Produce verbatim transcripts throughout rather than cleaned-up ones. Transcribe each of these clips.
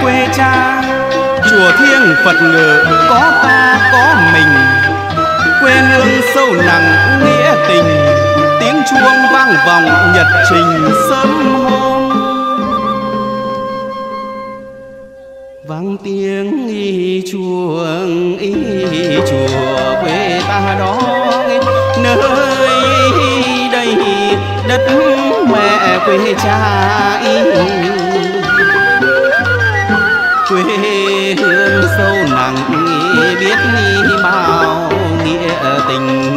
quê cha, chùa thiêng Phật ngự có ta có mình, quê hương sâu nặng nghĩa tình, tiếng chuông vang vọng nhật trình sớm hôm. Vang tiếng y chuông y chùa quê ta đó, nơi đây đất mẹ quê cha y, quê hương sâu nặng biết bao nghĩa tình.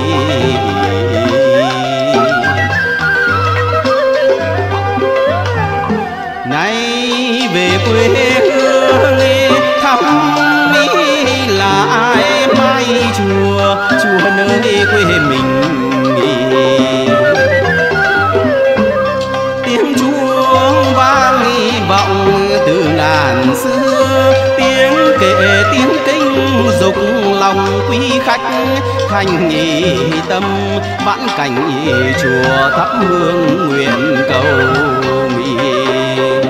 Nay về quê hương thăm lại mai chùa, chùa nơi quê mình. Tiếng chuông vang vọng từ ngàn xưa, tiếng kể tiếng kinh dục lòng quý khách. Thành nhị tâm vãn cảnh chùa thắp hương nguyện cầu nguyện.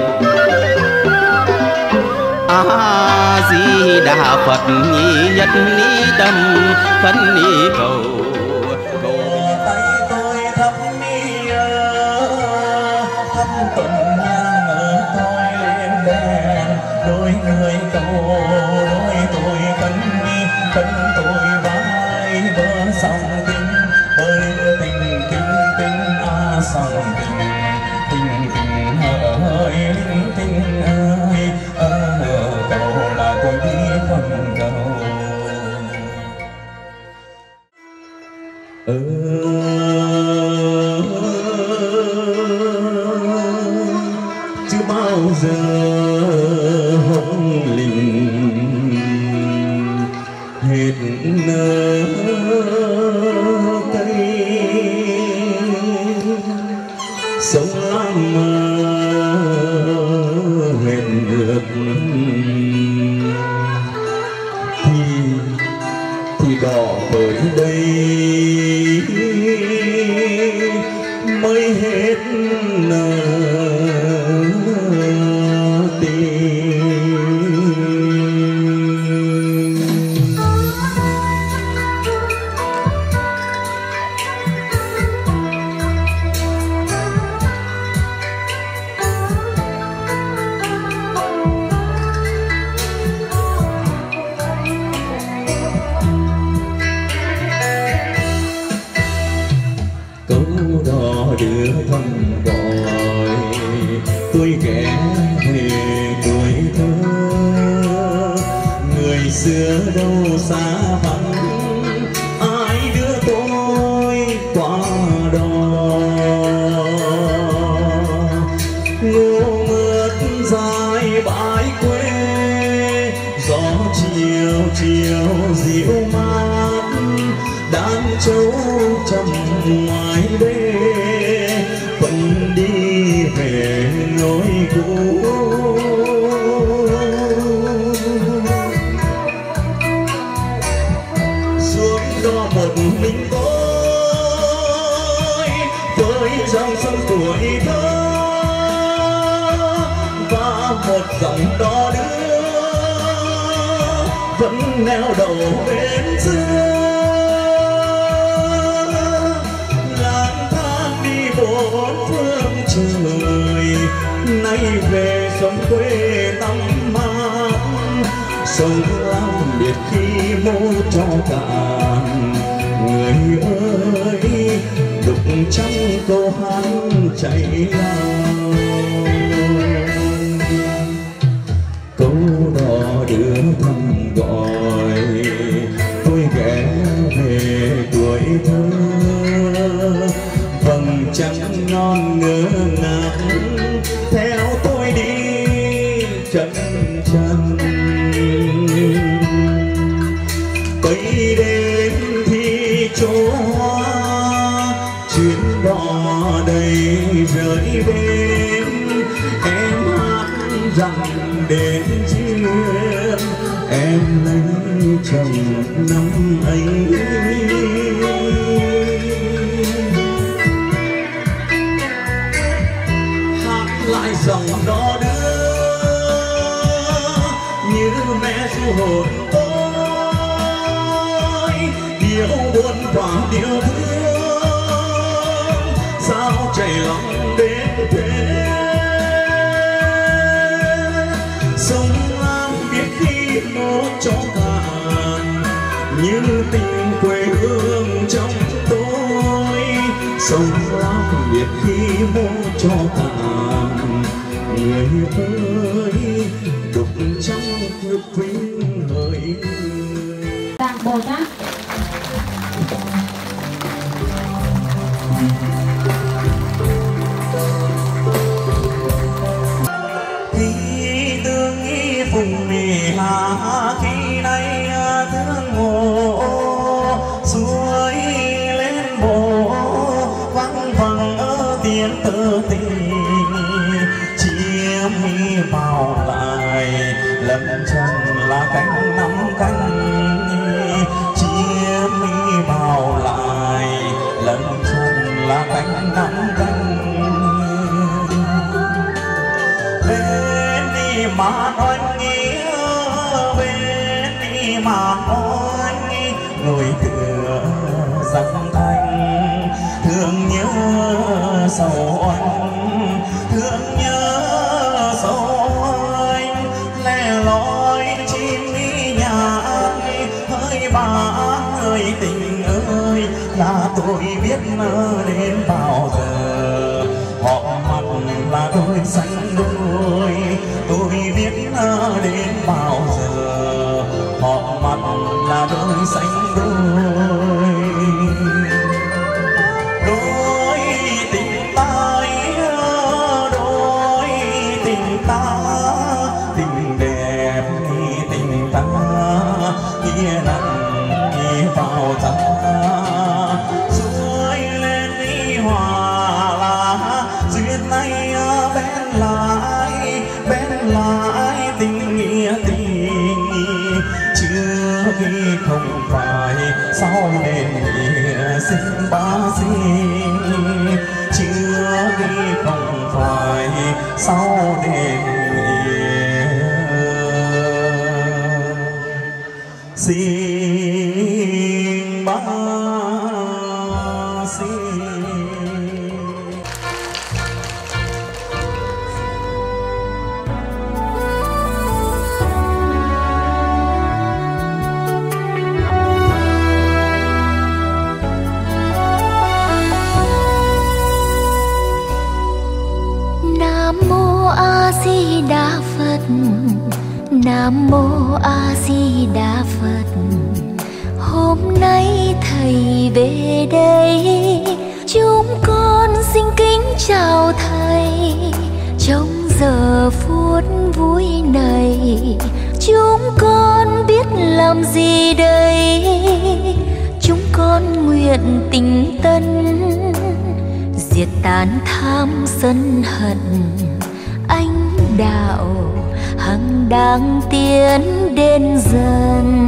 A Di Đà Phật nhị nhất ni tâm khấn ni cầu. Tay tôi thắp mi thắp tuần nhang ở tôi lên đèn, đôi người cầu đôi tôi khấn mi khấn tôi vai vỡ song tình ơi tình tình tình a song tình tình tình hỡi linh tình ơi ở cầu là tôi đi phần cầu. Ừ. Chưa bao giờ hồng linh hết nở cây, sống làm hẹn được thì thì đỏ bởi đây mới hết nở tình. Câu đò đưa thăm gọi tôi ghé về tuổi thơ, người xưa đâu xa vắng ai đưa tôi qua đó. Ngô mướt dài bãi quê, gió chiều chiều dịu mát, đàn trâu trầm ngoài đê vẫn đi về lối cũ. Xuống đó một mình tôi với dòng sông tuổi thơ và một dòng đò đưa vẫn neo đậu bên xưa. Bốn phương trời nay về sống quê tắm mát, sông lam biệt khi mô cho cạn. Người ơi đục trong câu hát chạy lao, câu đò đưa thăm gọi tôi ghé về tuổi thơ. Vầng trăng non ngơ ngác theo tôi đi chân chân. Tây đến thì chỗ hoa chuyến đò đầy rơi bên, em hát rằng đến duyên em lấy chồng năm ấy. Lại dòng đó đưa hồn tôi, điều buồn quả điều thương sao chảy lòng đến thế. Sông Lam biết khi một cho cạn như tình quê hương trong tôi. Sông Lam biết khi một cho cạn người ơi đục trong nước vinh hỡi. Tạng Bồ Tát. Khi tương nghi phùng mì hà, khi nay thương ngộ suối lên bộ vắng vắng ở tiếng tơ tình. Chiêm mi vào lại lâm chân là cánh nắm cánh. Chiêm mi vào lại lâm chân là cánh nắm cánh. Bên đi mà oanh nghĩa, bên đi mà oanh nỗi tựa dặn thanh. Thương nhớ sầu oanh, thương nhớ sầu oanh. Lẻ loi chim đi nhà hơi bà ơi tình ơi, là tôi biết đến bao giờ. Họ mặt là đôi xanh đôi, tôi biết đến bao giờ. Họ mặt là đôi xanh đôi. Đôi tình ta, đôi tình ta, tình đẹp tình ta, nghĩa nặng vào ta. Suối lên đi hòa là duyên này bên lại, bên lại tình nghĩa tình. Chưa khi không phải sau nên nghĩa sinh ba sinh. Chưa khi không phải sau nên nghĩa sinh ba sinh. Nam mô A Di Đà Phật. Nam mô A Di Đà Phật. Hôm nay thầy về đây, chúng con xin kính chào thầy. Trong giờ phút vui này, chúng con biết làm gì đây? Chúng con nguyện tình tân, diệt tán tham sân hận, ánh đạo hằng đang tiến đến dần.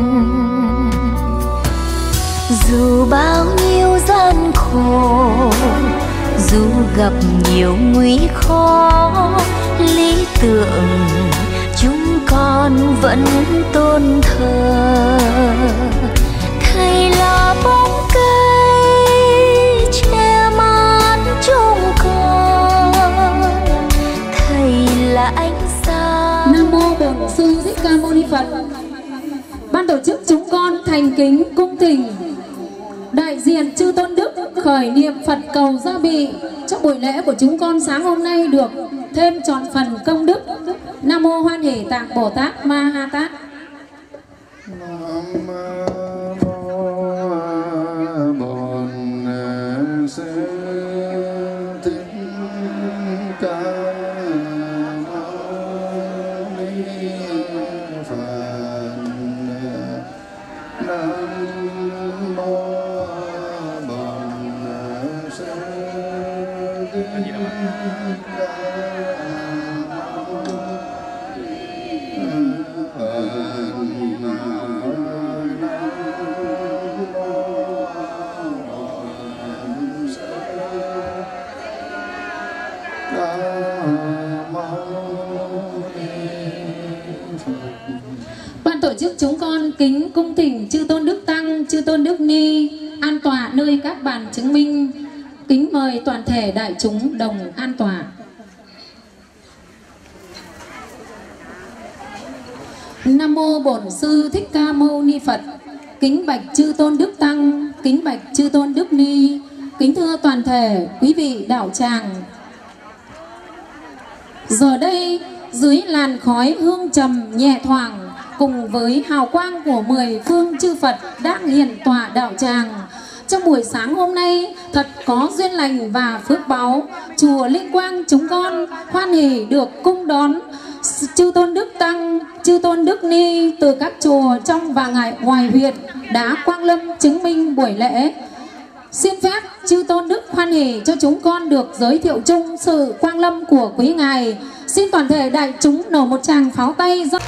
Dù bao nhiêu gian khổ, dù gặp nhiều nguy khó, lý tưởng chúng con vẫn tôn thờ. Thầy là bóng cây che mát chúng con, thầy là ánh sáng. Nam mô Bổn Sư Thích Ca Mâu Ni Phật. Ban tổ chức chúng con thành kính cung thỉnh đại diện chư tôn đức khởi niệm Phật cầu gia bị cho buổi lễ của chúng con sáng hôm nay được thêm trọn phần công đức. Nam mô Hoan Hỷ Tạng Bồ Tát Ma Ha Tát. Nam mô Bổn Sư Thích Ca Mâu Ni Phật. Nam mô Bổn Sư Thích Ca Mâu Ni Phật. Ban tổ chức chúng con kính cung thỉnh chư tôn đức tăng, chư tôn đức ni an tọa nơi các bàn chứng minh. Kính mời toàn thể đại chúng đồng an tọa. Nam mô Bổn Sư Thích Ca Mâu Ni Phật. Kính bạch chư tôn đức tăng, kính bạch chư tôn đức ni, kính thưa toàn thể quý vị đạo tràng. Giờ đây dưới làn khói hương trầm nhẹ thoảng, cùng với hào quang của mười phương chư Phật đang hiển tọa đạo tràng, trong buổi sáng hôm nay thật có duyên lành và phước báu, chùa Linh Quang chúng con hoan hỉ được cung đón chư tôn đức tăng, chư tôn đức ni từ các chùa trong và ngoài ngoài huyện đã quang lâm chứng minh buổi lễ. Xin phép chư tôn đức hoan hỉ cho chúng con được giới thiệu chung sự quang lâm của quý ngài. Xin toàn thể đại chúng nổ một tràng pháo tay do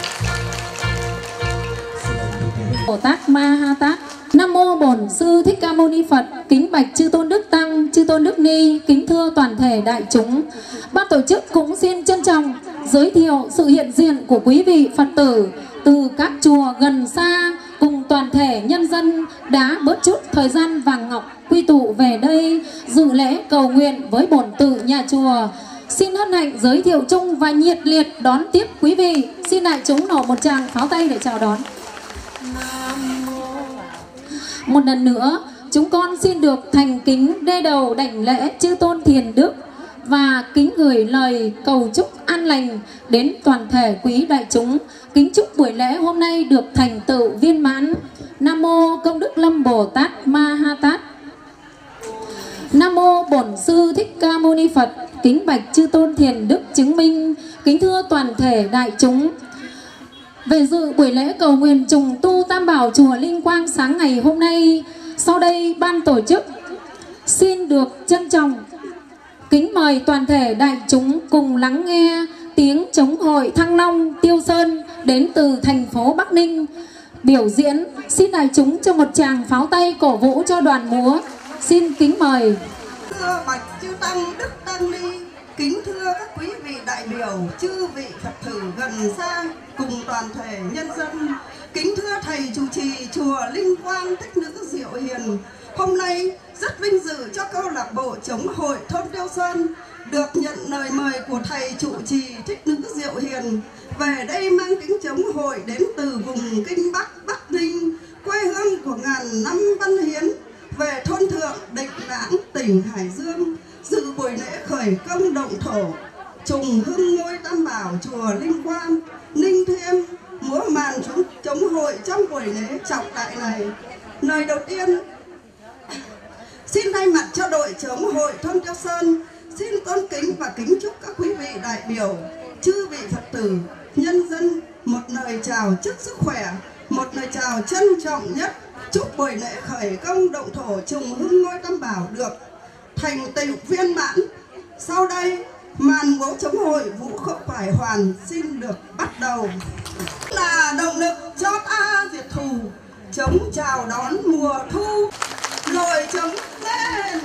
Bồ Tát Ma Ha Tát. Nam mô Bổn Sư Thích Ca Mâu Ni Phật. Kính bạch chư tôn đức tăng, chư tôn đức ni, kính thưa toàn thể đại chúng. Ban tổ chức cũng xin trân trọng giới thiệu sự hiện diện của quý vị Phật tử từ các chùa gần xa cùng toàn thể nhân dân đã bớt chút thời gian vàng ngọc quy tụ về đây dự lễ cầu nguyện với bổn tự nhà chùa. Xin hân hạnh giới thiệu chung và nhiệt liệt đón tiếp quý vị. Xin đại chúng nổ một tràng pháo tay để chào đón. Một lần nữa, chúng con xin được thành kính đê đầu đảnh lễ chư tôn thiền đức và kính gửi lời cầu chúc an lành đến toàn thể quý đại chúng. Kính chúc buổi lễ hôm nay được thành tựu viên mãn. Nam mô Công Đức Lâm Bồ Tát Ma Ha Tát. Nam mô Bổn Sư Thích Ca Mâu Ni Phật. Kính bạch chư tôn thiền đức chứng minh, kính thưa toàn thể đại chúng. Về dự buổi lễ cầu nguyện trùng tu Tam Bảo chùa Linh Quang sáng ngày hôm nay, sau đây ban tổ chức xin được trân trọng kính mời toàn thể đại chúng cùng lắng nghe tiếng trống hội Thăng Long Tiêu Sơn đến từ thành phố Bắc Ninh biểu diễn. Xin đại chúng cho một tràng pháo tay cổ vũ cho đoàn múa. Xin kính mời. Thưa bạch chư tăng đức tăng ni, kính thưa các quý vị đại biểu, chư vị Phật tử gần xa cùng toàn thể nhân dân, kính thưa thầy chủ trì chùa Linh Quang Thích Nữ Diệu Hiền. Hôm nay rất vinh dự cho câu lạc bộ chống hội thôn Tiêu Sơn được nhận lời mời của thầy trụ trì Thích Nữ Diệu Hiền về đây mang kính chống hội đến từ vùng Kinh Bắc, Bắc Ninh, quê hương của ngàn năm văn hiến, về thôn Thượng Định Lãng, tỉnh Hải Dương, dự buổi lễ khởi công động thổ trùng hưng ngôi Tam Bảo chùa Linh Quang, Ninh Thêm, múa màn chúng chống hội trong buổi lễ trọng đại này. Lời đầu tiên, xin thay mặt cho đội chống hội thôn Tiêu Sơn, xin tôn kính và kính chúc các quý vị đại biểu, chư vị Phật tử, nhân dân một lời chào chúc sức khỏe, một lời chào trân trọng nhất. Chúc buổi lễ khởi công động thổ trùng hưng ngôi Tam Bảo được thành tựu viên mãn. Sau đây, màn múa chống hội Vũ Khúc Khải Hoàn xin được bắt đầu. Là động lực cho ta diệt thù, chống chào đón mùa thu, rồi chống lên.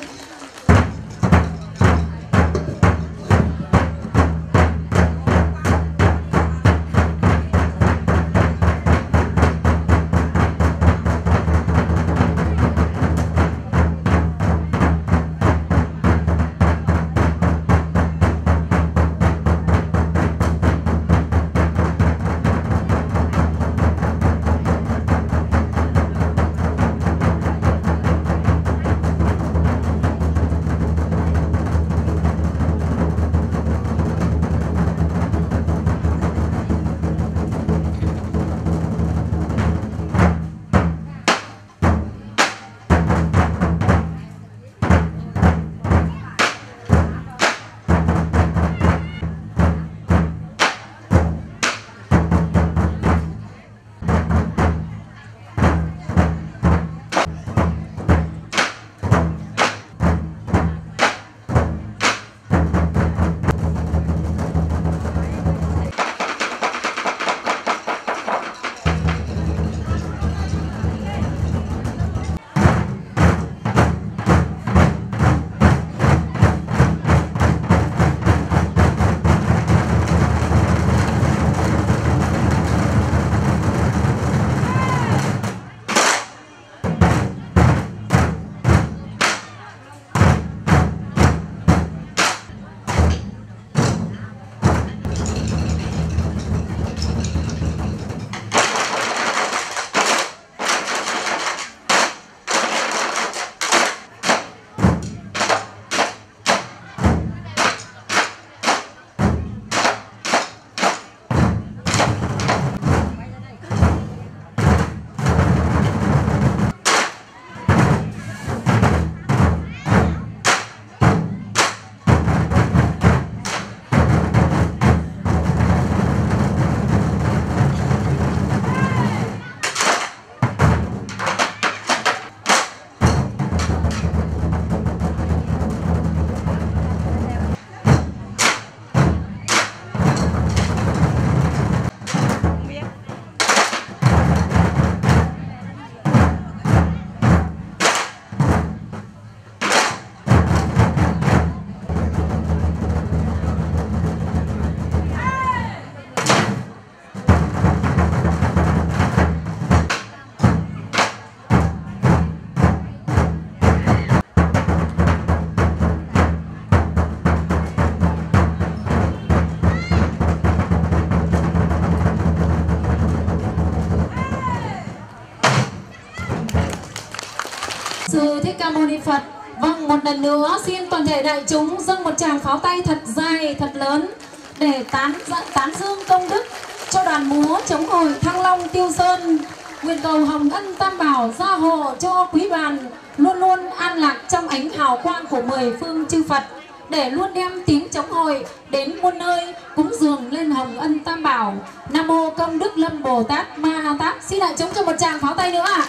Sư Thích Ca Mâu Ni Phật. Vâng, một lần nữa xin toàn thể đại chúng dâng một tràng pháo tay thật dài, thật lớn để tán tán dương công đức cho đoàn múa chống hội Thăng Long Tiêu Sơn. Nguyện cầu hồng ân tam bảo gia hộ cho quý đoàn luôn luôn an lạc trong ánh hào quang của mười phương chư Phật, để luôn đem tiếng chống hội đến muôn nơi cúng dường lên hồng ân tam bảo. Nam mô Công Đức Lâm Bồ Tát Ma Ha Tát. Xin đại chúng cho một tràng pháo tay nữa ạ.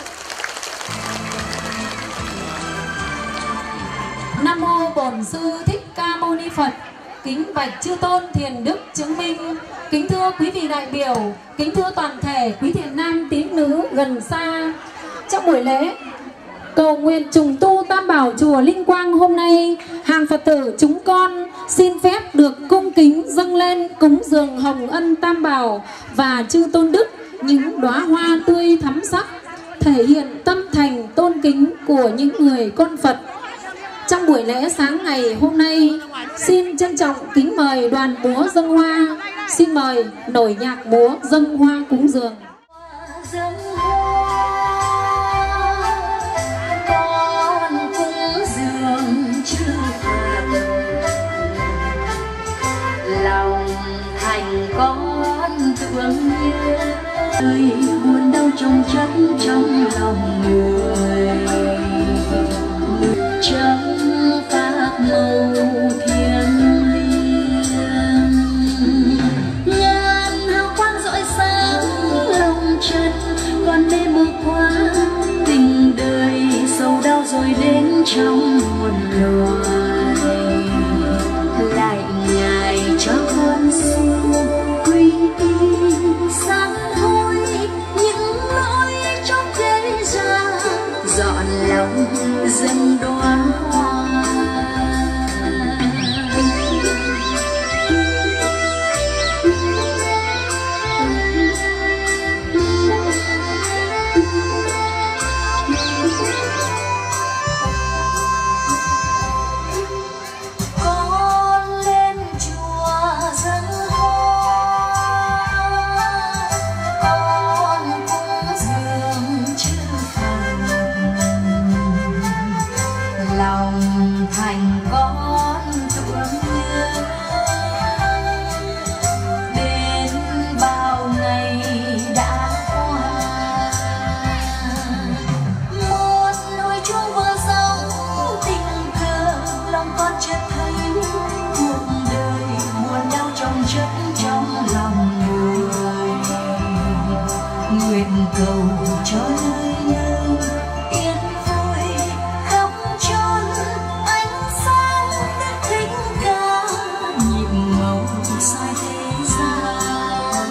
Nam mô Bổn Sư Thích Ca Mâu Ni Phật. Kính bạch chư tôn thiền đức chứng minh. Kính thưa quý vị đại biểu, kính thưa toàn thể quý thiện nam tín nữ gần xa. Trong buổi lễ cầu nguyện trùng tu Tam Bảo chùa Linh Quang hôm nay, hàng Phật tử chúng con xin phép được cung kính dâng lên cúng dường hồng ân Tam Bảo và chư tôn đức những đóa hoa tươi thắm sắc, thể hiện tâm thành tôn kính của những người con Phật. Trong buổi lễ sáng ngày hôm nay, xin trân trọng kính mời đoàn múa dâng hoa. Xin mời nổi nhạc múa dâng hoa cúng dường. Dâng hoa, con cúng dường chư Phật, lòng thành con thương nhớ, ơi buồn đau trong chất trong lòng người, trong pháp màu thiêng liêng, ngàn hào quang rọi sáng lòng chân, còn mê mờ quá tình đời sầu đau rồi đến trong muôn loài, lại ngài cho con siêu quy y sám hối những lỗi trong thế gian, dọn lòng dâng đóa hoa. Con lên chùa dâng hoa, con cúng dường chư Phật, lòng thành con thương nhớ, đến bao ngày đã qua, một nỗi chuông vừa sống tình cờ, lòng con chợt thấy cuộc đời buồn đau trong chất trong lòng người, nguyện cầu cho nơi nơi yên vui khắp chốn ánh sáng đất thánh ca, nhịp màu soi thế gian,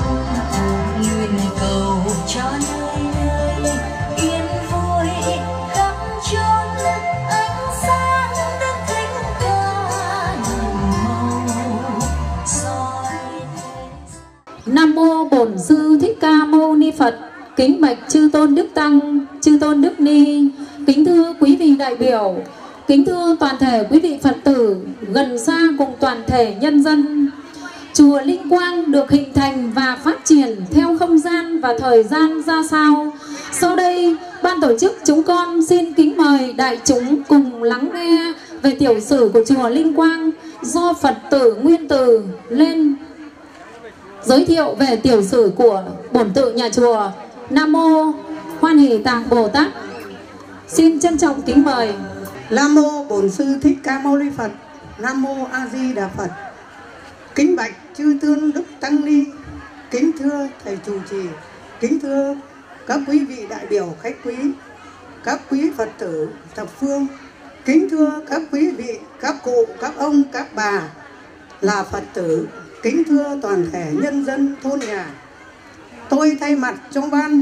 nguyện cầu cho nơi nơi yên vui khắp chốn ánh sáng đất thánh ca, nhịp màu soi thế gian. Nam mô Bổn Sư Thích Ca Mâu Ni Phật. Kính bạch chư tôn đức tăng, chư tôn đức ni, kính thưa quý vị đại biểu, kính thưa toàn thể quý vị Phật tử gần xa cùng toàn thể nhân dân. Chùa Linh Quang được hình thành và phát triển theo không gian và thời gian ra sao? Sau đây, ban tổ chức chúng con xin kính mời đại chúng cùng lắng nghe về tiểu sử của chùa Linh Quang do Phật tử Nguyên Từ lên giới thiệu về tiểu sử của bổn tự nhà chùa. Nam mô Hoan Hỷ Tạng Bồ Tát. Xin trân trọng kính mời. Nam mô Bổn Sư Thích Ca Mâu Ni Phật. Nam mô A Di Đà Phật. Kính bạch chư tôn đức tăng ni, kính thưa thầy chủ trì, kính thưa các quý vị đại biểu khách quý, các quý Phật tử thập phương, kính thưa các quý vị, các cụ, các ông, các bà là Phật tử, kính thưa toàn thể nhân dân thôn nhà. Tôi thay mặt cho ban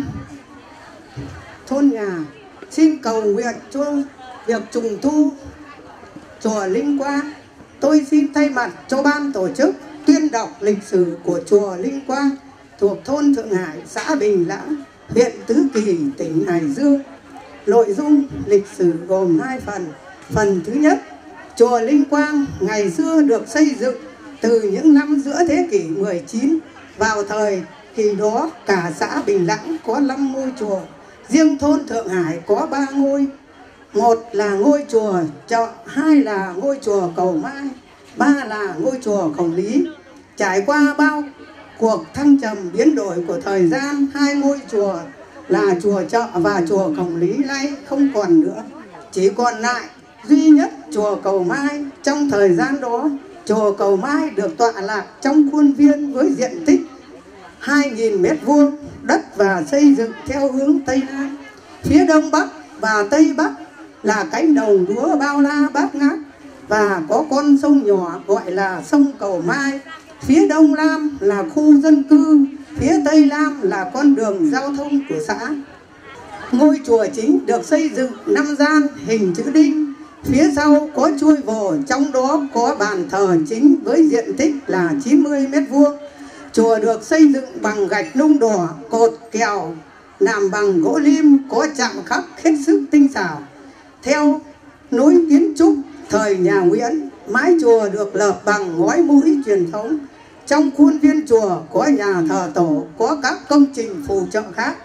thôn nhà xin cầu nguyện cho việc trùng tu chùa Linh Quang. Tôi xin thay mặt cho ban tổ chức tuyên đọc lịch sử của chùa Linh Quang thuộc thôn Thượng Hải, xã Bình Lãng, huyện Tứ Kỳ, tỉnh Hải Dương. Nội dung lịch sử gồm hai phần. Phần thứ nhất, chùa Linh Quang ngày xưa được xây dựng từ những năm giữa thế kỷ mười chín. Vào thời kỳ đó cả xã Bình Lãng có năm ngôi chùa, riêng thôn Thượng Hải có ba ngôi. Một là ngôi chùa Chợ, hai là ngôi chùa Cầu Mai, ba là ngôi chùa Khổng Lý. Trải qua bao cuộc thăng trầm biến đổi của thời gian, hai ngôi chùa là chùa Chợ và chùa Khổng Lý nay không còn nữa, chỉ còn lại duy nhất chùa Cầu Mai. Trong thời gian đó, chùa Cầu Mai được tọa lạc trong khuôn viên với diện tích hai nghìn mét vuông đất và xây dựng theo hướng Tây Nam. Phía Đông Bắc và Tây Bắc là cánh đồng lúa bao la bát ngát và có con sông nhỏ gọi là sông Cầu Mai. Phía Đông Nam là khu dân cư, phía Tây Nam là con đường giao thông của xã. Ngôi chùa chính được xây dựng năm gian hình chữ đinh, phía sau có chuôi vồ, trong đó có bàn thờ chính với diện tích là chín mươi mét vuông. Chùa được xây dựng bằng gạch nung đỏ, cột kèo làm bằng gỗ lim, có chạm khắc hết sức tinh xảo. Theo nối kiến trúc thời nhà Nguyễn, mái chùa được lợp bằng ngói mũi truyền thống. Trong khuôn viên chùa có nhà thờ tổ, có các công trình phụ trợ khác.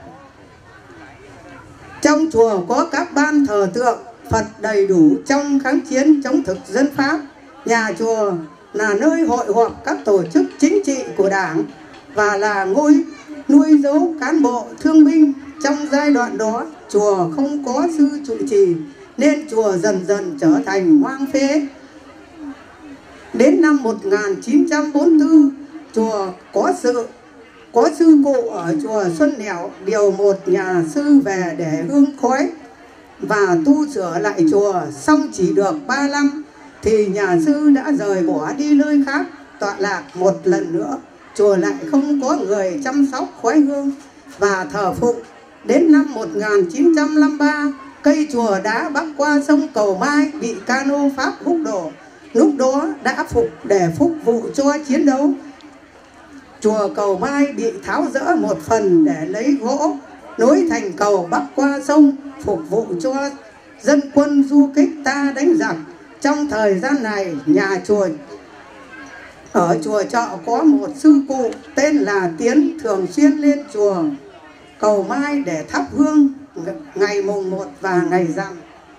Trong chùa có các ban thờ tượng Phật đầy đủ trong kháng chiến chống thực dân Pháp. Nhà chùa là nơi hội họp các tổ chức chính trị của Đảng và là ngôi nuôi dấu cán bộ thương binh. Trong giai đoạn đó, chùa không có sư trụ trì nên chùa dần dần trở thành hoang phế. Đến năm một nghìn chín trăm bốn mươi tư, chùa có sự có sư cụ ở chùa Xuân Nẻo điều một nhà sư về để hương khói và tu sửa lại chùa. Xong chỉ được ba năm thì nhà sư đã rời bỏ đi nơi khác tọa lạc một lần nữa. Chùa lại không có người chăm sóc khói hương và thờ phụng. Đến năm một nghìn chín trăm năm mươi ba, cây chùa đá bắc qua sông Cầu Mai bị cano Pháp húc đổ. Lúc đó đã phục để phục vụ cho chiến đấu. Chùa Cầu Mai bị tháo dỡ một phần để lấy gỗ nối thành cầu bắc qua sông, phục vụ cho dân quân du kích ta đánh giặc. Trong thời gian này, nhà chùa ở chùa Chợ có một sư cụ tên là Tiến thường xuyên lên chùa Cầu Mai để thắp hương ngày mùng một và ngày rằm.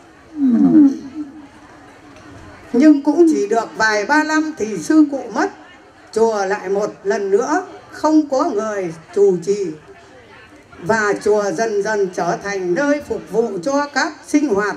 Nhưng cũng chỉ được vài ba năm thì sư cụ mất. Chùa lại một lần nữa không có người trụ trì và chùa dần dần trở thành nơi phục vụ cho các sinh hoạt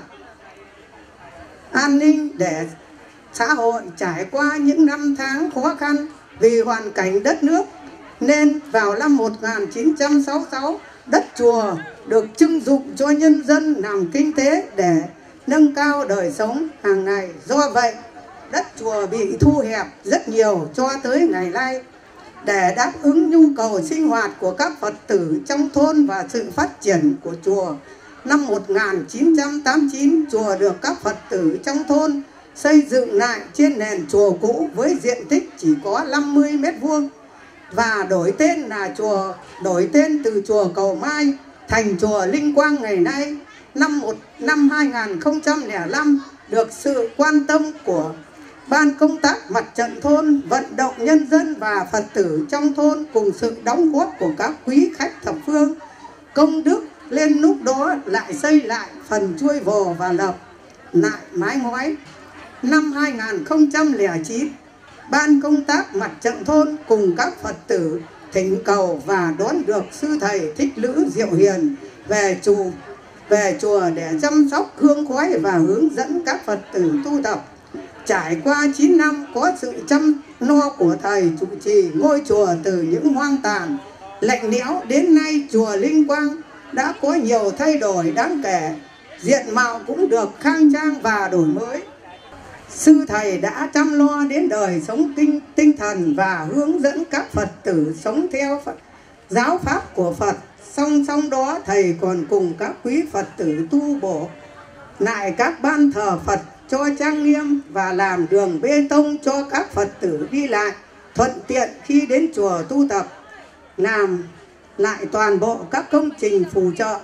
an ninh để xã hội trải qua những năm tháng khó khăn vì hoàn cảnh đất nước. Nên vào năm một nghìn chín trăm sáu mươi sáu, đất chùa được trưng dụng cho nhân dân làm kinh tế để nâng cao đời sống hàng ngày. Do vậy, đất chùa bị thu hẹp rất nhiều cho tới ngày nay. Để đáp ứng nhu cầu sinh hoạt của các Phật tử trong thôn và sự phát triển của chùa, năm một nghìn chín trăm tám mươi chín, chùa được các Phật tử trong thôn xây dựng lại trên nền chùa cũ với diện tích chỉ có năm mươi mét vuông và đổi tên là chùa đổi tên từ chùa Cầu Mai thành chùa Linh Quang ngày nay. Năm một năm hai nghìn không trăm lẻ năm, được sự quan tâm của Ban công tác mặt trận thôn, vận động nhân dân và Phật tử trong thôn cùng sự đóng góp của các quý khách thập phương, công đức lên lúc đó lại xây lại phần chuôi vồ và lập lại mái ngói. Năm hai nghìn không trăm lẻ chín, Ban công tác mặt trận thôn cùng các Phật tử thỉnh cầu và đón được sư thầy Thích Lữ Diệu Hiền về chùa về chùa để chăm sóc hương khói và hướng dẫn các Phật tử tu tập. Trải qua chín năm có sự chăm lo của thầy trụ trì, ngôi chùa từ những hoang tàn lạnh lẽo đến nay chùa Linh Quang đã có nhiều thay đổi đáng kể, diện mạo cũng được khang trang và đổi mới. Sư thầy đã chăm lo đến đời sống kinh tinh thần và hướng dẫn các Phật tử sống theo Phật, giáo pháp của Phật. Song song đó, thầy còn cùng các quý Phật tử tu bổ lại các ban thờ Phật cho trang nghiêm và làm đường bê tông cho các Phật tử đi lại thuận tiện khi đến chùa tu tập, làm lại toàn bộ các công trình phù trợ.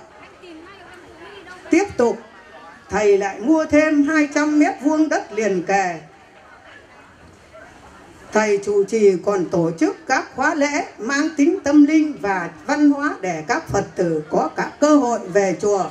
Tiếp tục, thầy lại mua thêm hai trăm mét vuông đất liền kề. Thầy trụ trì còn tổ chức các khóa lễ mang tính tâm linh và văn hóa để các Phật tử có cả cơ hội về chùa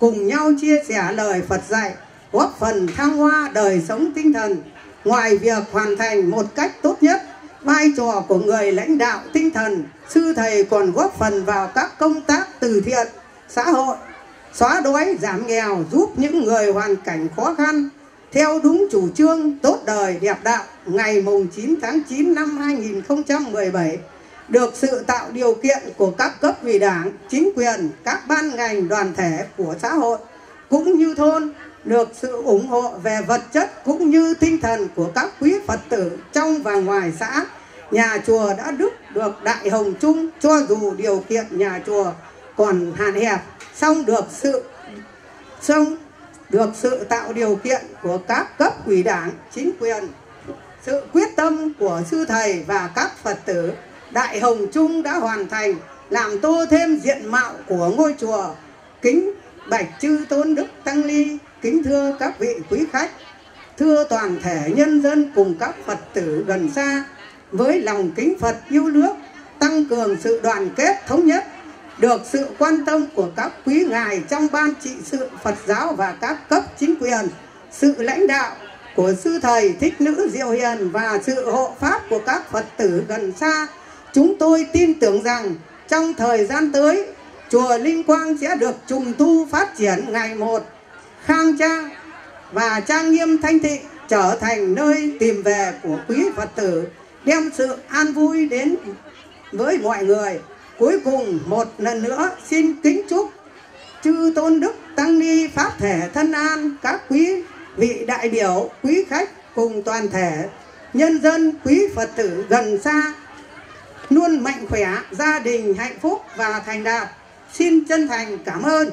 cùng nhau chia sẻ lời Phật dạy, góp phần thăng hoa đời sống tinh thần. Ngoài việc hoàn thành một cách tốt nhất vai trò của người lãnh đạo tinh thần, sư thầy còn góp phần vào các công tác từ thiện xã hội, xóa đói giảm nghèo, giúp những người hoàn cảnh khó khăn theo đúng chủ trương tốt đời đẹp đạo. Ngày chín tháng chín năm hai nghìn không trăm mười bảy, được sự tạo điều kiện của các cấp ủy Đảng, chính quyền, các ban ngành đoàn thể của xã hội cũng như thôn, được sự ủng hộ về vật chất cũng như tinh thần của các quý Phật tử trong và ngoài xã, nhà chùa đã đúc được đại hồng chung. Cho dù điều kiện nhà chùa còn hạn hẹp, song được sự song được sự tạo điều kiện của các cấp ủy Đảng, chính quyền, sự quyết tâm của sư thầy và các Phật tử, đại hồng chung đã hoàn thành, làm tô thêm diện mạo của ngôi chùa. Kính bạch chư tôn đức tăng ni, kính thưa các vị quý khách, thưa toàn thể nhân dân cùng các Phật tử gần xa, với lòng kính Phật yêu nước, tăng cường sự đoàn kết thống nhất, được sự quan tâm của các quý ngài trong ban trị sự Phật giáo và các cấp chính quyền, sự lãnh đạo của sư thầy Thích Nữ Diệu Hiền và sự hộ pháp của các Phật tử gần xa, chúng tôi tin tưởng rằng trong thời gian tới, chùa Linh Quang sẽ được trùng tu phát triển ngày một khang trang và trang nghiêm thanh tịnh, trở thành nơi tìm về của quý Phật tử, đem sự an vui đến với mọi người. Cuối cùng một lần nữa xin kính chúc chư tôn đức tăng ni pháp thể thân an, các quý vị đại biểu, quý khách cùng toàn thể nhân dân quý Phật tử gần xa luôn mạnh khỏe, gia đình hạnh phúc và thành đạt. Xin chân thành cảm ơn.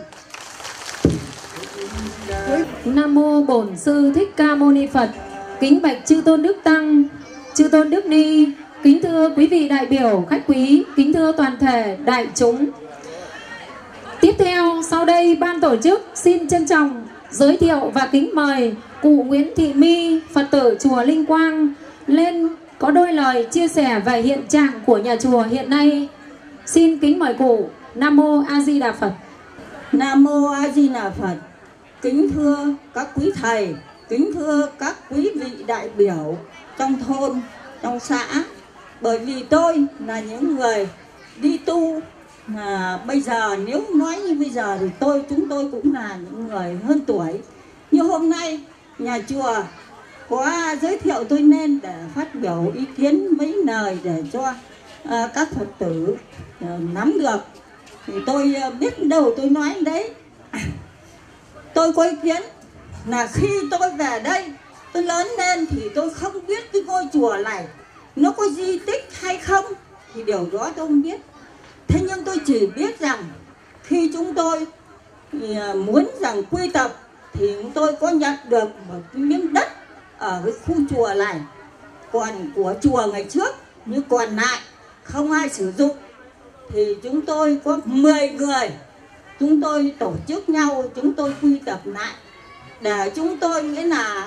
Nam mô Bổn Sư Thích Ca Mâu Ni Phật. Kính bạch chư tôn đức tăng, chư tôn đức ni, kính thưa quý vị đại biểu, khách quý, kính thưa toàn thể đại chúng. Tiếp theo, sau đây ban tổ chức xin trân trọng giới thiệu và kính mời cụ Nguyễn Thị My, Phật tử chùa Linh Quang lên có đôi lời chia sẻ về hiện trạng của nhà chùa hiện nay. Xin kính mời cụ. Nam mô A Di Đà Phật. Nam mô A Di Đà Phật. Kính thưa các quý thầy, kính thưa các quý vị đại biểu trong thôn, trong xã. Bởi vì tôi là những người đi tu, mà bây giờ nếu nói như bây giờ thì tôi chúng tôi cũng là những người hơn tuổi. Như hôm nay nhà chùa có giới thiệu tôi nên để phát biểu ý kiến mấy lời để cho uh, các Phật tử uh, nắm được. Thì tôi uh, biết đâu tôi nói đấy. Tôi có ý kiến là khi tôi về đây, tôi lớn lên thì tôi không biết cái ngôi chùa này nó có di tích hay không, thì điều đó tôi không biết. Thế nhưng tôi chỉ biết rằng khi chúng tôi thì muốn rằng quy tập thì chúng tôi có nhận được một cái miếng đất ở cái khu chùa này, còn của chùa ngày trước như còn lại không ai sử dụng, thì chúng tôi có mười người, chúng tôi tổ chức nhau, chúng tôi quy tập lại để chúng tôi nghĩa là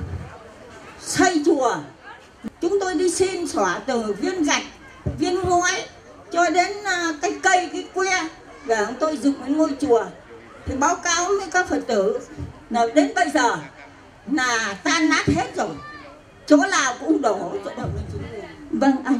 xây chùa. Chúng tôi đi xin xóa từ viên gạch, viên ngói cho đến cái cây, cái que để chúng tôi dựng cái ngôi chùa. Thì báo cáo với các Phật tử là đến bây giờ là tan nát hết rồi, chỗ nào cũng đổ, chỗ nào vâng anh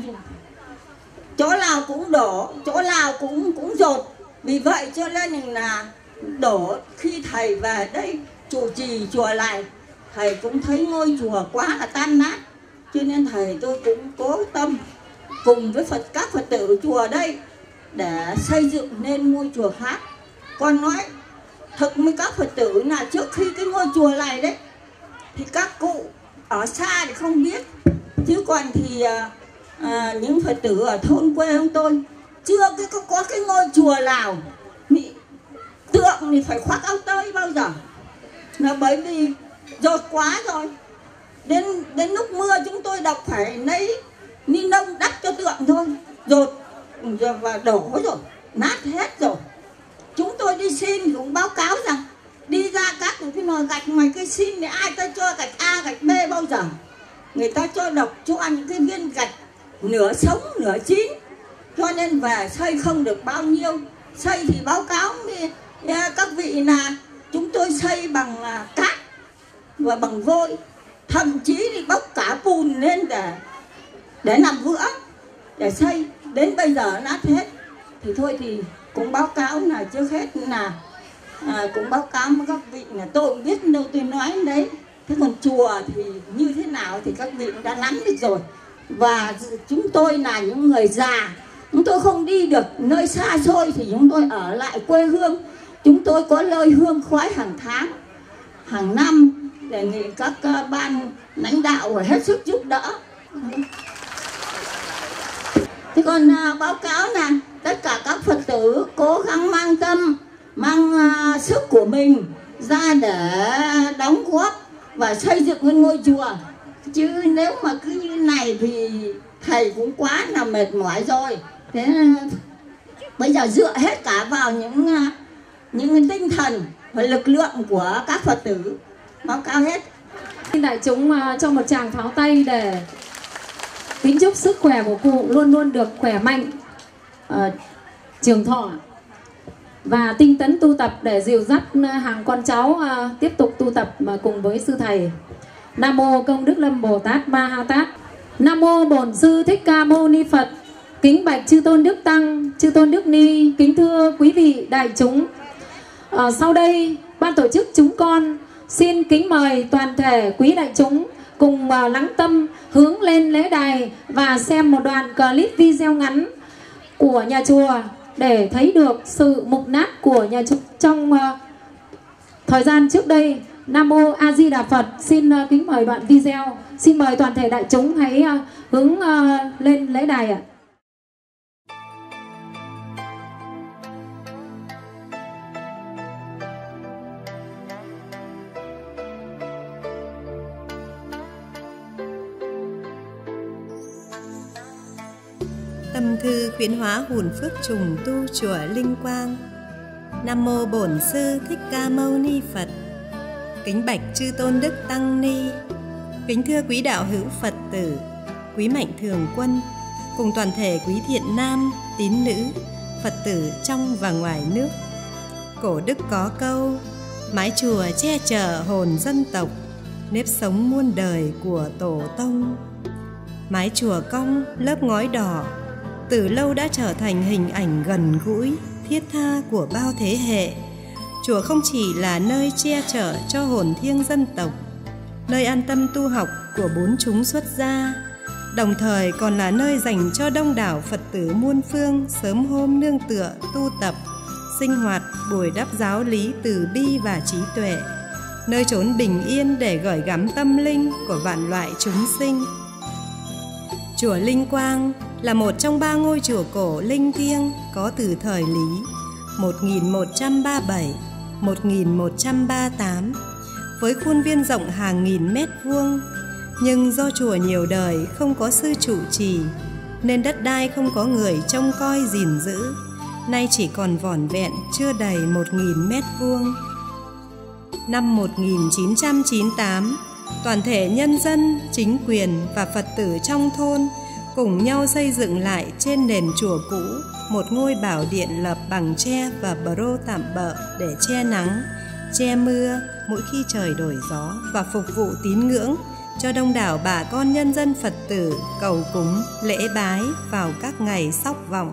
chỗ nào cũng đổ, chỗ nào cũng cũng dột. Vì vậy cho nên là đổ. Khi thầy về đây trụ trì chùa này, thầy cũng thấy ngôi chùa quá là tan nát, cho nên thầy tôi cũng cố tâm cùng với Phật các Phật tử chùa đây để xây dựng nên ngôi chùa khác. Còn nói thực với các Phật tử là trước khi cái ngôi chùa này đấy thì các cụ ở xa thì không biết, chứ còn thì à, à, những Phật tử ở thôn quê của tôi chưa cái có, có cái ngôi chùa nào bị tượng thì phải khoác áo tơi bao giờ, là bởi vì dột quá rồi. Đến đến lúc mưa chúng tôi đọc phải lấy ni lông đắp cho tượng thôi, dột và đổ rồi, nát hết rồi. Chúng tôi đi xin cũng báo cáo rằng đi ra các cái nồi gạch ngoài cái xin thì ai ta cho gạch A, gạch B bao giờ. Người ta cho độc cho những cái viên gạch nửa sống nửa chín, cho nên về xây không được bao nhiêu. Xây thì báo cáo với các vị là chúng tôi xây bằng à, cát và bằng vôi, thậm chí thì bóc cả bùn lên để để làm vữa, để xây. Đến bây giờ nát hết. Thì thôi thì cũng báo cáo là trước hết là à, cũng báo cáo với các vị là tôi cũng biết đâu tôi nói đấy. Thế còn chùa thì như thế nào thì các vị cũng đã nắm được rồi. Và chúng tôi là những người già, chúng tôi không đi được nơi xa xôi thì chúng tôi ở lại quê hương. Chúng tôi có lời hương khói hàng tháng, hàng năm. Đề nghị các uh, ban lãnh đạo phải hết sức giúp đỡ. Thế còn uh, báo cáo là tất cả các Phật tử cố gắng mang tâm, mang uh, sức của mình ra để đóng góp và xây dựng cái ngôi chùa. Chứ nếu mà cứ như này thì thầy cũng quá là mệt mỏi rồi. Thế bây giờ dựa hết cả vào những những tinh thần và lực lượng của các Phật tử. Báo cáo hết. Xin đại chúng uh, cho một tràng pháo tay để kính chúc sức khỏe của cụ luôn luôn được khỏe mạnh, uh, trường thọ và tinh tấn tu tập để dìu dắt hàng con cháu uh, tiếp tục tu tập uh, cùng với sư thầy. Nam mô Công Đức Lâm Bồ Tát Ma Ha Tát. Nam mô Bổn Sư Thích Ca Mâu Ni Phật. Kính bạch chư tôn đức tăng, chư tôn đức ni, kính thưa quý vị đại chúng. À, sau đây ban tổ chức chúng con xin kính mời toàn thể quý đại chúng cùng uh, lắng tâm hướng lên lễ đài và xem một đoạn clip video ngắn của nhà chùa để thấy được sự mục nát của nhà chùa trong uh, thời gian trước đây. Nam mô A Di Đà Phật. Xin uh, kính mời đoạn video. Xin mời toàn thể đại chúng hãy uh, hướng uh, lên lễ đài ạ. Tâm thư khuyến hóa hồn phước trùng tu chùa Linh Quang. Nam mô Bổn Sư Thích Ca Mâu Ni Phật. Kính bạch chư tôn đức tăng ni, kính thưa quý đạo hữu Phật tử, quý mạnh thường quân, cùng toàn thể quý thiện nam, tín nữ, Phật tử trong và ngoài nước. Cổ đức có câu: mái chùa che chở hồn dân tộc, nếp sống muôn đời của tổ tông. Mái chùa cong lớp ngói đỏ từ lâu đã trở thành hình ảnh gần gũi, thiết tha của bao thế hệ. Chùa không chỉ là nơi che chở cho hồn thiêng dân tộc, nơi an tâm tu học của bốn chúng xuất gia, đồng thời còn là nơi dành cho đông đảo Phật tử muôn phương sớm hôm nương tựa tu tập, sinh hoạt bồi đắp giáo lý từ bi và trí tuệ, nơi chốn bình yên để gửi gắm tâm linh của vạn loại chúng sinh. Chùa Linh Quang là một trong ba ngôi chùa cổ linh thiêng có từ thời Lý một nghìn một trăm ba mươi bảy đến một nghìn một trăm ba mươi tám, với khuôn viên rộng hàng nghìn mét vuông. Nhưng do chùa nhiều đời không có sư trụ trì nên đất đai không có người trông coi gìn giữ, nay chỉ còn vỏn vẹn chưa đầy một nghìn mét vuông. Năm một nghìn chín trăm chín mươi tám, toàn thể nhân dân, chính quyền và Phật tử trong thôn cùng nhau xây dựng lại trên nền chùa cũ một ngôi bảo điện lập bằng tre và bờ rô tạm bợ để che nắng, che mưa mỗi khi trời đổi gió và phục vụ tín ngưỡng cho đông đảo bà con nhân dân Phật tử cầu cúng, lễ bái vào các ngày sóc vọng.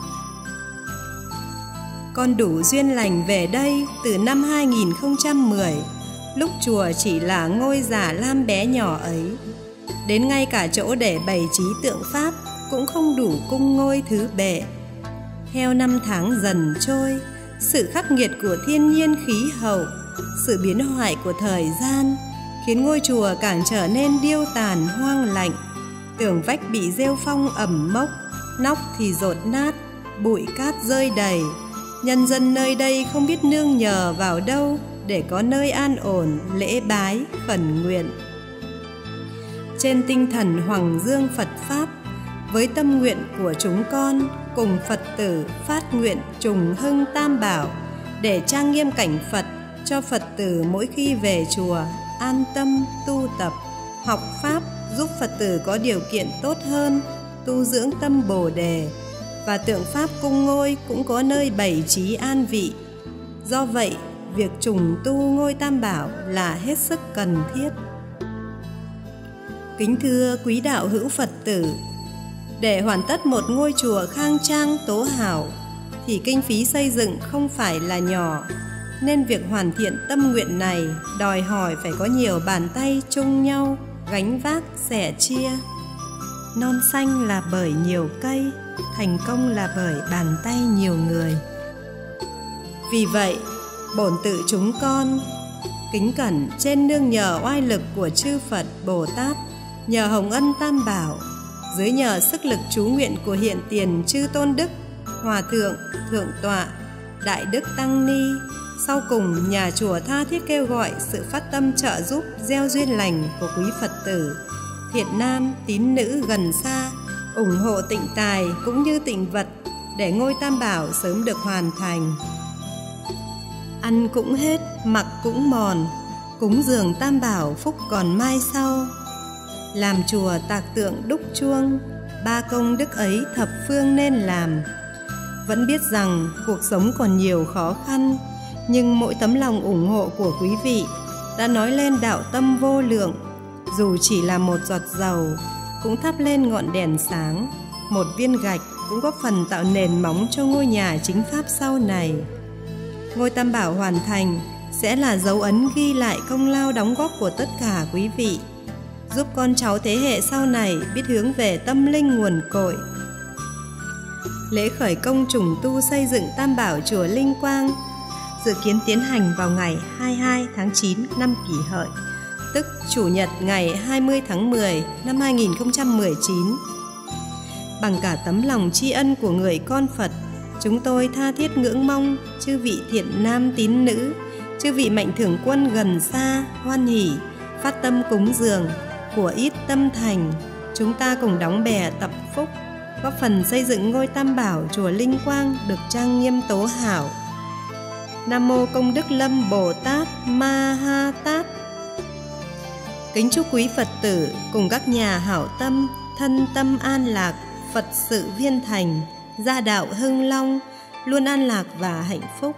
Con đủ duyên lành về đây từ năm hai nghìn không trăm mười, lúc chùa chỉ là ngôi già lam bé nhỏ ấy. Đến ngay cả chỗ để bày trí tượng Pháp cũng không đủ cung ngôi thứ bệ. Theo năm tháng dần trôi, sự khắc nghiệt của thiên nhiên khí hậu, sự biến hoại của thời gian khiến ngôi chùa càng trở nên điêu tàn hoang lạnh. Tường vách bị rêu phong ẩm mốc, nóc thì dột nát, bụi cát rơi đầy. Nhân dân nơi đây không biết nương nhờ vào đâu để có nơi an ổn, lễ bái, khẩn nguyện. Trên tinh thần Hoằng Dương Phật Pháp, với tâm nguyện của chúng con cùng Phật tử phát nguyện trùng hưng Tam Bảo để trang nghiêm cảnh Phật cho Phật tử mỗi khi về chùa an tâm tu tập, học Pháp, giúp Phật tử có điều kiện tốt hơn, tu dưỡng tâm Bồ Đề, và tượng Pháp cung ngôi cũng có nơi bày trí an vị. Do vậy, việc trùng tu ngôi Tam Bảo là hết sức cần thiết. Kính thưa quý đạo hữu Phật tử, để hoàn tất một ngôi chùa khang trang tố hảo thì kinh phí xây dựng không phải là nhỏ, nên việc hoàn thiện tâm nguyện này đòi hỏi phải có nhiều bàn tay chung nhau gánh vác sẻ chia. Non xanh là bởi nhiều cây, thành công là bởi bàn tay nhiều người. Vì vậy, bổn tự chúng con kính cẩn trên nương nhờ oai lực của chư Phật Bồ Tát, nhờ hồng ân Tam Bảo, dưới nhờ sức lực chú nguyện của hiện tiền chư tôn đức, hòa thượng, thượng tọa, đại đức tăng ni, sau cùng nhà chùa tha thiết kêu gọi sự phát tâm trợ giúp gieo duyên lành của quý Phật tử, thiện nam, tín nữ gần xa, ủng hộ tịnh tài cũng như tịnh vật để ngôi Tam Bảo sớm được hoàn thành. Ăn cũng hết, mặc cũng mòn, cúng dường Tam Bảo phúc còn mai sau. Làm chùa tạc tượng đúc chuông, ba công đức ấy thập phương nên làm. Vẫn biết rằng cuộc sống còn nhiều khó khăn, nhưng mỗi tấm lòng ủng hộ của quý vị đã nói lên đạo tâm vô lượng. Dù chỉ là một giọt dầu cũng thắp lên ngọn đèn sáng, một viên gạch cũng góp phần tạo nền móng cho ngôi nhà chính pháp sau này. Ngôi Tam Bảo hoàn thành sẽ là dấu ấn ghi lại công lao đóng góp của tất cả quý vị, giúp con cháu thế hệ sau này biết hướng về tâm linh nguồn cội. Lễ khởi công trùng tu xây dựng Tam Bảo chùa Linh Quang dự kiến tiến hành vào ngày hai mươi hai tháng chín năm Kỷ Hợi, tức Chủ nhật ngày hai mươi tháng mười năm hai nghìn không trăm mười chín. Bằng cả tấm lòng tri ân của người con Phật, chúng tôi tha thiết ngưỡng mong chư vị thiện nam tín nữ, chư vị mạnh thường quân gần xa, hoan hỉ, phát tâm cúng dường, của ít tâm thành, chúng ta cùng đóng bè tập phúc, góp phần xây dựng ngôi Tam Bảo chùa Linh Quang được trang nghiêm tố hảo. Nam mô Công Đức Lâm Bồ Tát Ma Ha Tát. Kính chúc quý Phật tử cùng các nhà hảo tâm thân tâm an lạc, Phật sự viên thành, gia đạo hưng long, luôn an lạc và hạnh phúc.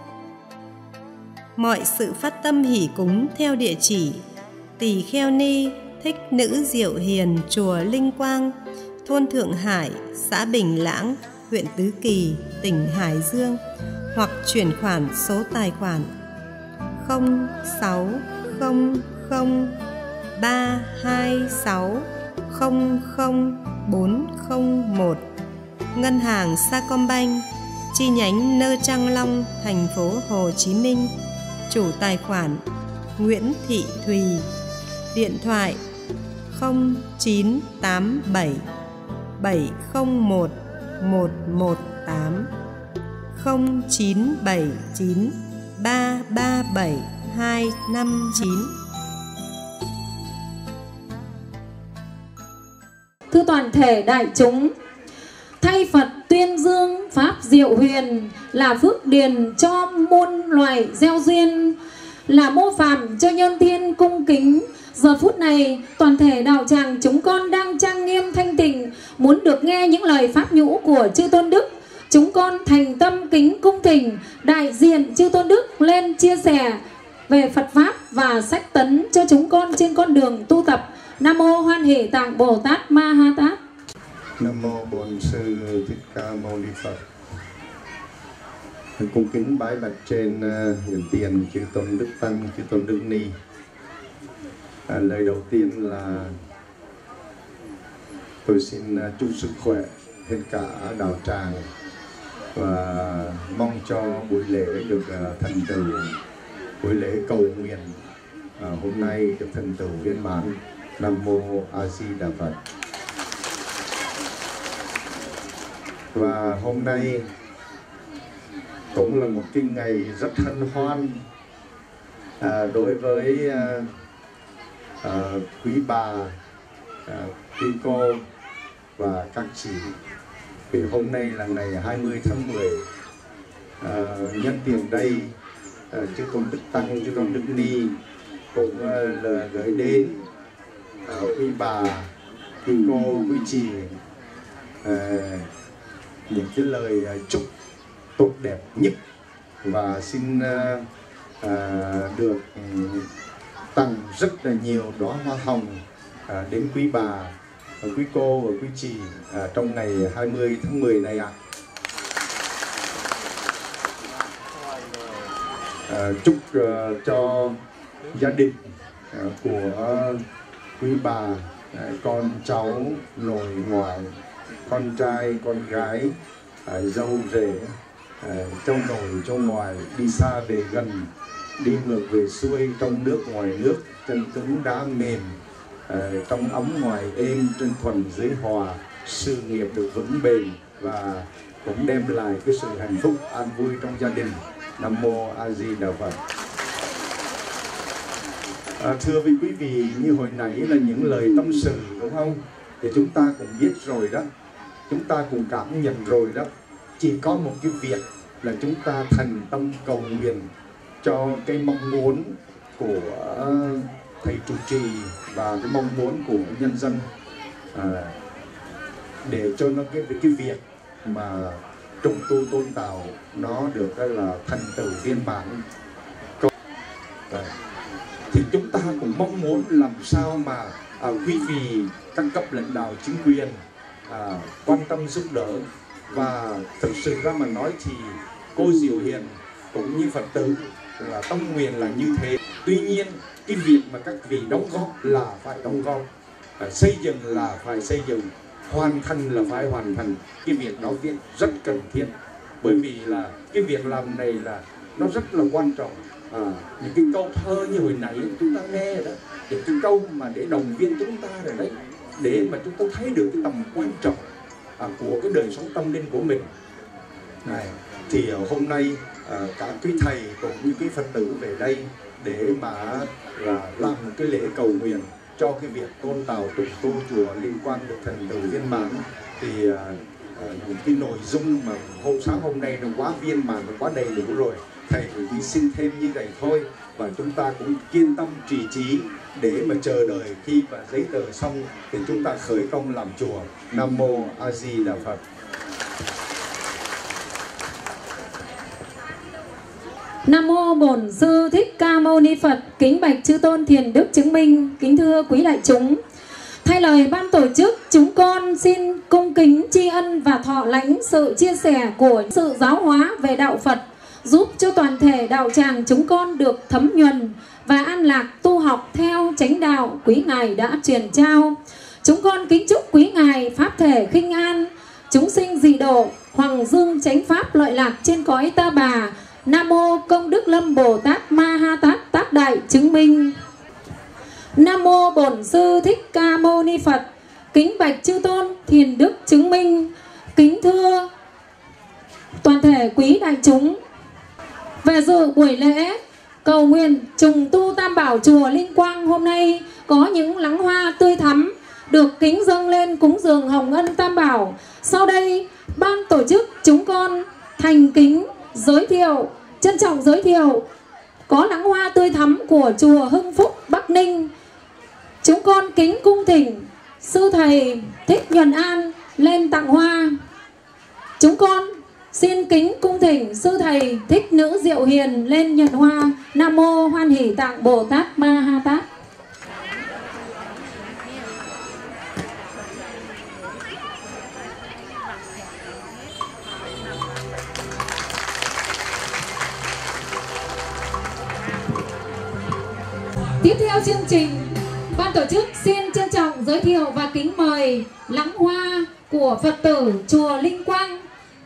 Mọi sự phát tâm hỷ cúng theo địa chỉ Tỳ Kheo Ni Thích Nữ Diệu Hiền chùa Linh Quang, thôn Thượng Hải, xã Bình Lãng, huyện Tứ Kỳ, tỉnh Hải Dương, hoặc chuyển khoản số tài khoản không sáu không không ba hai sáu không không bốn không một, ngân hàng Sacombank, chi nhánh Nơ Trăng Long, thành phố Hồ Chí Minh. Chủ tài khoản Nguyễn Thị Thùy, điện thoại không chín tám bảy bảy không một một một tám, không chín bảy chín ba ba bảy hai năm chín. Thưa toàn thể đại chúng, thay Phật tuyên dương pháp diệu huyền, là phước điền cho muôn loài gieo duyên, là mô phàm cho nhân thiên cung kính. Giờ phút này, toàn thể đạo tràng chúng con đang trang nghiêm thanh tịnh, muốn được nghe những lời pháp nhũ của chư Tôn Đức. Chúng con thành tâm kính cung thỉnh đại diện chư Tôn Đức lên chia sẻ về Phật Pháp và sách tấn cho chúng con trên con đường tu tập. Nam mô Hoan Hỷ Tạng Bồ Tát Ma Ha Tát. Nam mô Bổn Sư Thích Ca Mâu Ni Phật. Cung kính bái bạch trên uh, hiện tiền chư Tôn Đức Tăng, chư Tôn Đức Ni. À, lời đầu tiên là tôi xin uh, chúc sức khỏe hết cả đạo tràng và mong cho buổi lễ được uh, thành tựu, buổi lễ cầu nguyện uh, hôm nay được thành tựu viên mãn. Nam mô A Di Đà Phật. Và hôm nay cũng là một cái ngày rất hân hoan à, đối với à, à, quý bà, à, quý cô và các chị. Vì hôm nay là ngày hai mươi tháng mười, à, nhân tiền đây à, chư Tôn Đức Tăng, chư Tôn Đức Ni cũng à, là gửi đến à, quý bà, quý cô, quý chị à, những cái lời chúc tốt đẹp nhất, và xin uh, à, được tặng rất là nhiều đóa hoa hồng à, đến quý bà, quý cô và quý chị à, trong ngày hai mươi tháng mười này ạ. À. À, chúc uh, cho gia đình uh, của quý bà, uh, con cháu, nội ngoại, con trai, con gái, uh, dâu rể, uh, trong nội trong ngoài, đi xa về gần, đi ngược về xuôi, trong nước ngoài nước, chân cứng đá mềm, uh, trong ấm ngoài êm, trên thuần dưới hòa, sự nghiệp được vững bền và cũng đem lại cái sự hạnh phúc an vui trong gia đình. Nam mô A Di Đà Phật. À, thưa với quý vị, như hồi nãy là những lời tâm sự đúng không? Thì chúng ta cũng biết rồi đó, chúng ta cũng cảm nhận rồi đó. Chỉ có một cái việc là chúng ta thành tâm cầu nguyện cho cái mong muốn của thầy trụ trì và cái mong muốn của nhân dân, à, để cho nó cái cái việc mà trùng tu tôn tạo nó được là thành tựu viên mãn. Thì chúng ta cũng mong muốn làm sao mà à, quý vị các cấp lãnh đạo chính quyền à, quan tâm giúp đỡ. Và thực sự ra mà nói thì cô Diệu Hiền cũng như Phật tử là tâm nguyện là như thế. Tuy nhiên cái việc mà các vị đóng góp là phải đóng góp, à, xây dựng là phải xây dựng, hoàn thành là phải hoàn thành. Cái việc đó việc rất cần thiết, bởi vì là cái việc làm này là nó rất là quan trọng. À, những cái câu thơ như hồi nãy chúng ta nghe đó, những cái câu mà để động viên chúng ta rồi đấy, để mà chúng ta thấy được cái tầm quan trọng à, của cái đời sống tâm linh của mình này. Thì hôm nay à, cả quý thầy cũng như quý Phật tử về đây để mà là làm một cái lễ cầu nguyện cho cái việc tôn tạo trùng tu chùa Linh Quang được thành tựu viên mãn. Thì à, à, những cái nội dung mà hôm sáng hôm nay nó quá viên mãn, nó quá đầy đủ rồi, thầy chỉ xin thêm như vậy thôi. Và chúng ta cũng kiên tâm trì trí để mà chờ đợi khi mà giấy tờ xong thì chúng ta khởi công làm chùa. Nam mô A Di Đà Phật. Nam mô Bổn Sư Thích Ca Mâu Ni Phật. Kính bạch chư tôn thiền đức chứng minh. Kính thưa quý đại chúng, thay lời ban tổ chức, chúng con xin cung kính tri ân và thọ lãnh sự chia sẻ của sự giáo hóa về đạo Phật, giúp cho toàn thể đạo tràng chúng con được thấm nhuần và an lạc tu học theo chánh đạo quý ngài đã truyền trao. Chúng con kính chúc quý ngài pháp thể khinh an, chúng sinh dị độ, hoàng dương chánh pháp lợi lạc trên cõi Ta Bà. Nam mô Công Đức Lâm Bồ Tát Ma Ha Tát Tác Đại chứng minh. Nam mô Bổn Sư Thích Ca Mâu Ni Phật. Kính bạch chư tôn thiền đức chứng minh. Kính thưa toàn thể quý đại chúng, về dự buổi lễ cầu nguyện trùng tu Tam Bảo chùa Linh Quang hôm nay có những lắng hoa tươi thắm được kính dâng lên cúng dường hồng ân Tam Bảo. Sau đây ban tổ chức chúng con thành kính giới thiệu, trân trọng giới thiệu có lắng hoa tươi thắm của chùa Hưng Phúc Bắc Ninh. Chúng con kính cung thỉnh sư thầy Thích Nhuần An lên tặng hoa. Chúng con xin kính cung thỉnh sư thầy Thích Nữ Diệu Hiền lên nhận hoa. Nam mô Hoan Hỷ Tạng Bồ Tát Ma Ha Tát. Tiếp theo chương trình, ban tổ chức xin trân trọng giới thiệu và kính mời lắng hoa của Phật tử chùa Linh Quang.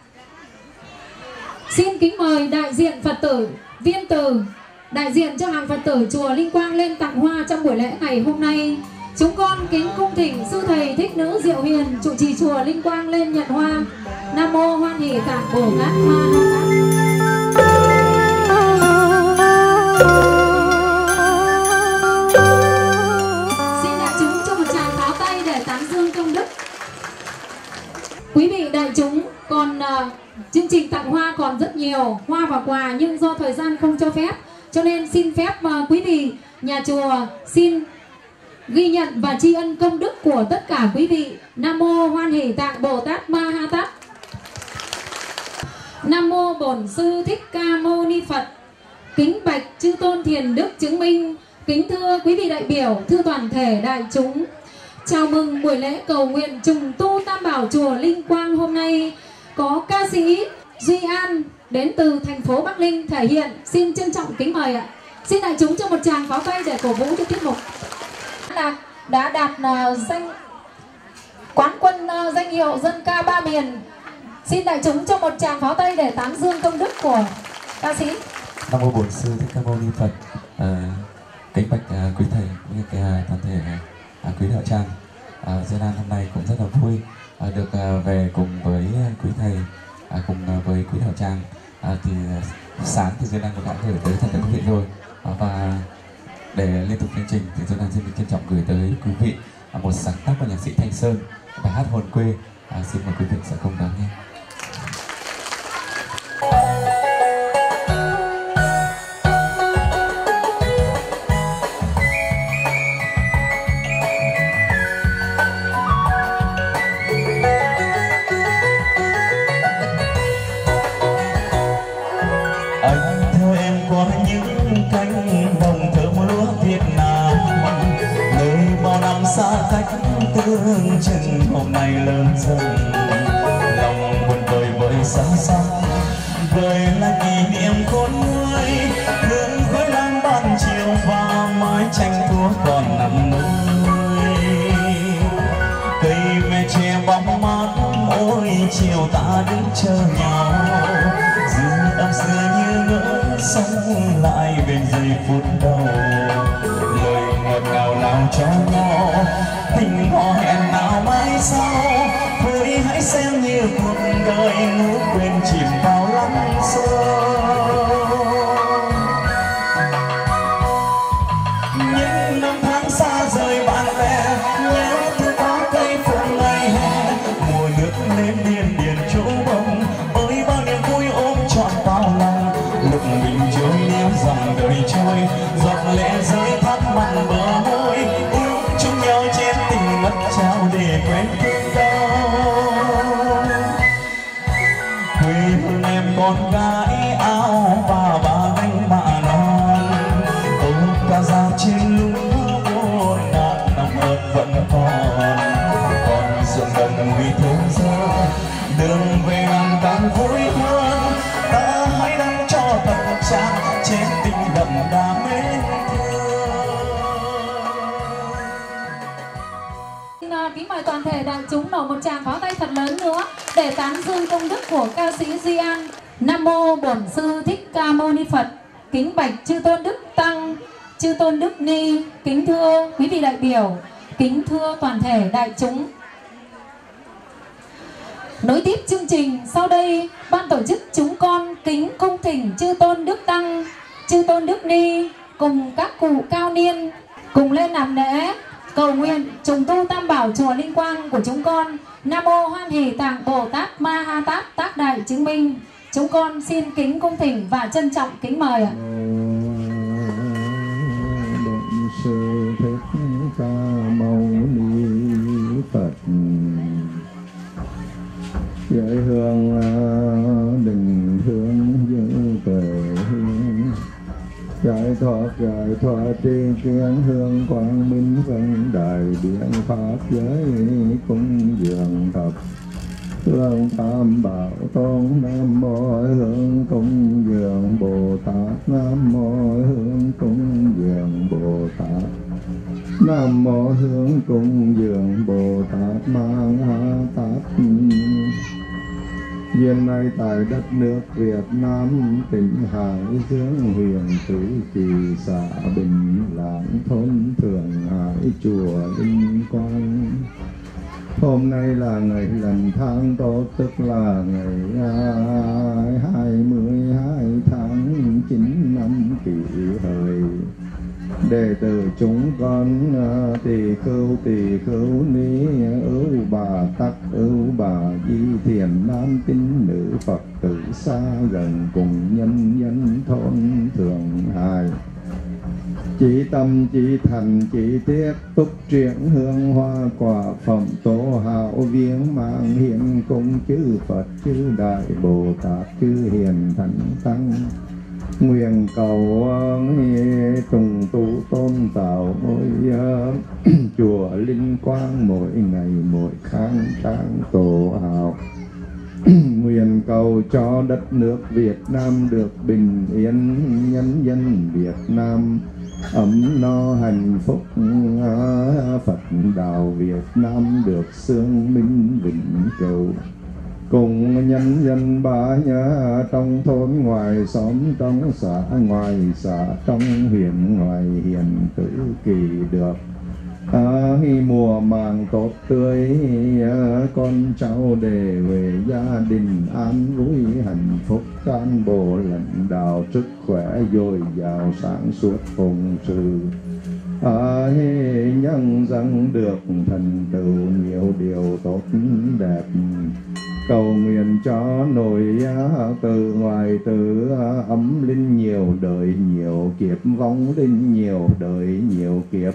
Xin kính mời đại diện Phật tử Viên Từ, đại diện cho hàng Phật tử chùa Linh Quang lên tặng hoa trong buổi lễ ngày hôm nay. Chúng con kính cung thỉnh sư thầy Thích Nữ Diệu Hiền trụ trì chùa Linh Quang lên nhận hoa. Nam mô Hoan Hỷ Tạng Bồ Tát Ma Ha Tát. Quý vị đại chúng, còn uh, chương trình tặng hoa còn rất nhiều hoa và quà, nhưng do thời gian không cho phép cho nên xin phép uh, quý vị nhà chùa xin ghi nhận và tri ân công đức của tất cả quý vị. Nam mô Hoan Hỷ Tạng Bồ Tát Ma Ha Tát. Nam mô Bổn Sư Thích Ca Mâu Ni Phật. kính bạch chư tôn thiền đức chứng minh, kính thưa quý vị đại biểu, thưa toàn thể đại chúng. Chào mừng buổi lễ cầu nguyện trùng tu Tam Bảo chùa Linh Quang hôm nay có ca sĩ Duy An đến từ thành phố Bắc Ninh thể hiện. Xin trân trọng kính mời ạ. Xin đại chúng cho một tràng pháo tay để cổ vũ cho tiết mục. Đã, đã đạt uh, danh quán quân uh, danh hiệu dân ca ba miền. Xin đại chúng cho một tràng pháo tay để tán dương công đức của ca sĩ. Nam mô Bổn Sư Thích Ca Mâu Ni Phật. À, kính bạch à, quý thầy cũng như à, toàn thể à, quý đạo tràng. À, Duy An hôm nay cũng rất là vui à, được à, về cùng với quý thầy, à, cùng à, với quý đạo tràng. À, thì à, sáng thì Duy An cũng đã gửi tới tất cả quý vị rồi, à, và để liên tục chương trình thì Duy An xin được trân trọng gửi tới quý vị à, một sáng tác của nhạc sĩ Thanh Sơn, bài hát Hồn Quê. À, xin mời quý vị sẽ cùng đón nghe. Tương chừng hôm nay lớn dần, lòng buồn vơi vơi xa xa, đời là kỷ niệm khôn nguôi, hương khói lan ban chiều và mái tranh thua còn nằm nuôi. Cây me che bóng mát, ôi chiều ta đứng chờ nhau, dư âm xưa như ngỡ sống lại bên giây phút đầu. Lời ngọt ngào nào cho nhau, tình hò hẹn nào mãi sau, thôi hãy xem như cuộc đời ngủ quên chìm vào lắng sâu. Những năm tháng xa rời bạn bè, nhớ thương có cây phượng ngày hè, mùa nước lên điền điền chỗ bông, ôi bao niềm vui ôm trọn bao lòng. Lúc mình trôi níu dòng đời trôi, giọt lệ rơi thắt mặn bờ môi, yêu chung nhau trên tình mất trao để quên thương đau. Quê hương em con gái áo và ba gánh mạ non, ôm ca dao trên lúa buồn ngàn năm ớt vẫn còn, còn ruộng đồng vì thơm rơi, đường về nàng càng vui hơn. Ta hãy đăng cho thật trang trên tình đậm đà mến thương. Kính mời toàn thể đại chúng nổ một tràng pháo tay thật lớn nữa để tán dương công đức của ca sĩ Duy An. Nam mô Bổn Sư Thích Ca Mâu Ni Phật. Kính bạch chư tôn đức tăng, chư tôn đức ni, kính thưa quý vị đại biểu, kính thưa toàn thể đại chúng. Nối tiếp chương trình, sau đây ban tổ chức chúng con kính cung thỉnh chư tôn đức tăng, chư tôn đức ni cùng các cụ cao niên cùng lên làm lễ cầu nguyện trùng tu Tam Bảo chùa Linh Quang của chúng con. Nam mô Hoan Hỷ Tạng Bồ Tát Ma Ha Tát Tác Đại Chứng Minh. Chúng con xin kính cung thỉnh và trân trọng kính mời ạ. Bổn Sư Thích Ca Mâu Ni Phật. Giới hương đình hướng giữ tuệ, giải thoát giải thoát tri kiến hương quang minh vân đại điện pháp giới cung dường thập hương Tam Bảo tôn. Nam mô hương cung dường Bồ Tát, nam mô hương cung dường Bồ Tát, nam mô hương cung dường Bồ Tát Ma Ha Tát. Hiện nay tại đất nước Việt Nam, tỉnh Hải Dương, huyện Tứ Kỳ, xã Bình Lãng, thôn Thượng Hải, chùa Linh Quang. Hôm nay là ngày lần tháng tốt, tức là ngày hai mươi hai tháng chín năm Kỷ Hợi. Đệ tử chúng con tỳ khưu tỳ khưu ni, ưu bà tắc ưu bà di, thiền nam tín nữ Phật tử xa gần cùng nhân dân thôn Thượng Hải. Chỉ tâm chỉ thành chỉ tiết, túc triển hương hoa quả phẩm tổ hảo viếng mang hiện cung chư Phật chư Đại Bồ Tát chư hiền thánh tăng. nguyện cầu trùng tu tôn tạo ngôi chùa Linh Quang mỗi ngày mỗi khang trang tổ hào. Nguyện cầu cho đất nước Việt Nam được bình yên, nhân dân Việt Nam ấm no hạnh phúc, Phật đạo Việt Nam được xương minh vĩnh cửu. Cùng nhân dân Ba Nhã trong thôn ngoài xóm, trong xã ngoài xã, trong huyện ngoài huyện tự kỳ được à, mùa màng tốt tươi, à, con cháu để về gia đình an vui hạnh phúc, cán bộ lãnh đạo sức khỏe dồi dào sáng suốt phụng sự, à, nhân dân được thành tựu nhiều điều tốt đẹp. Cầu nguyện cho nội từ ngoài từ ấm linh nhiều đời nhiều kiếp, vong linh nhiều đời nhiều kiếp.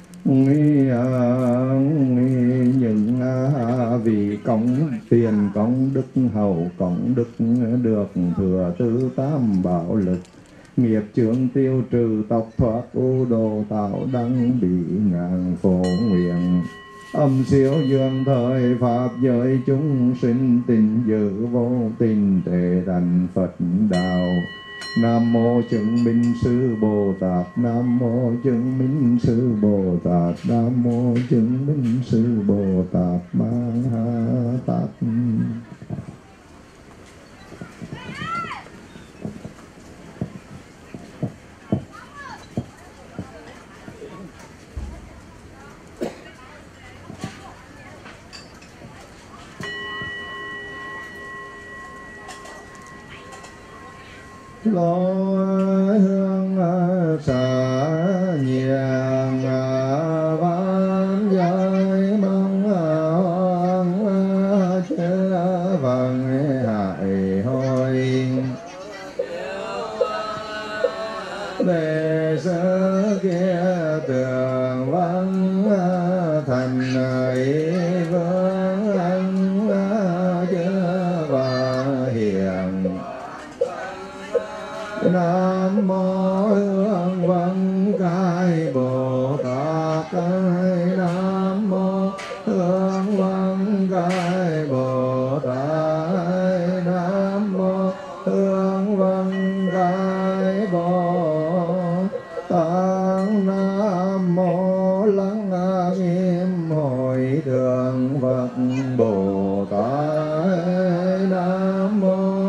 Những vì cống tiền cống đức hậu cống đức được thừa tư tam bảo lực, nghiệp chướng tiêu trừ tộc thoát u đồ tạo đăng bị ngàn phổ nguyện. Âm siêu dương thời pháp giới chúng sinh tình dự vô tình thể thành Phật đạo. Nam mô chứng minh sư Bồ Tát, Nam mô chứng minh sư Bồ Tát, Nam mô chứng minh sư Bồ Tát Ma Ha Tát. Lo hương xả nhàng văn giới mong hoang chớ vàng hại hoi để sơ kia tường vắng thành ấy vương anh chớ và hiền. Nam mô Hương Văn Cai Bồ Tát, Nam mô Hương Văn Cai Bồ Tát, Nam mô Hương Văn Cai Bồ Tát, Nam mô Lăng Nghiêm Hội Thượng Phật Bồ Tát, Nam mô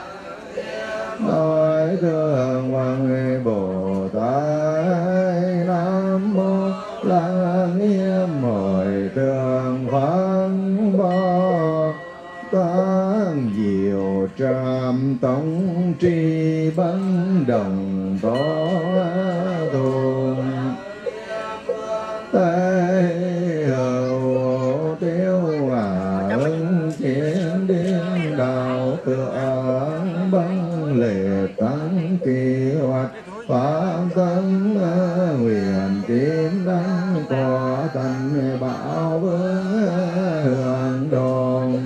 Nói Thượng Phật Bồ Tát, Nam mô Lăng Nghiêm Hội Thượng Phật Bồ Tát. Diệu tràm tông tri bấn đồng tố thùng Tây hậu tiêu hòa ưng chiến điên đạo tượng băng lệ tăng kỳ hoạch pháp tấn nguyện tím đăng có thành bảo vương hưởng đồn.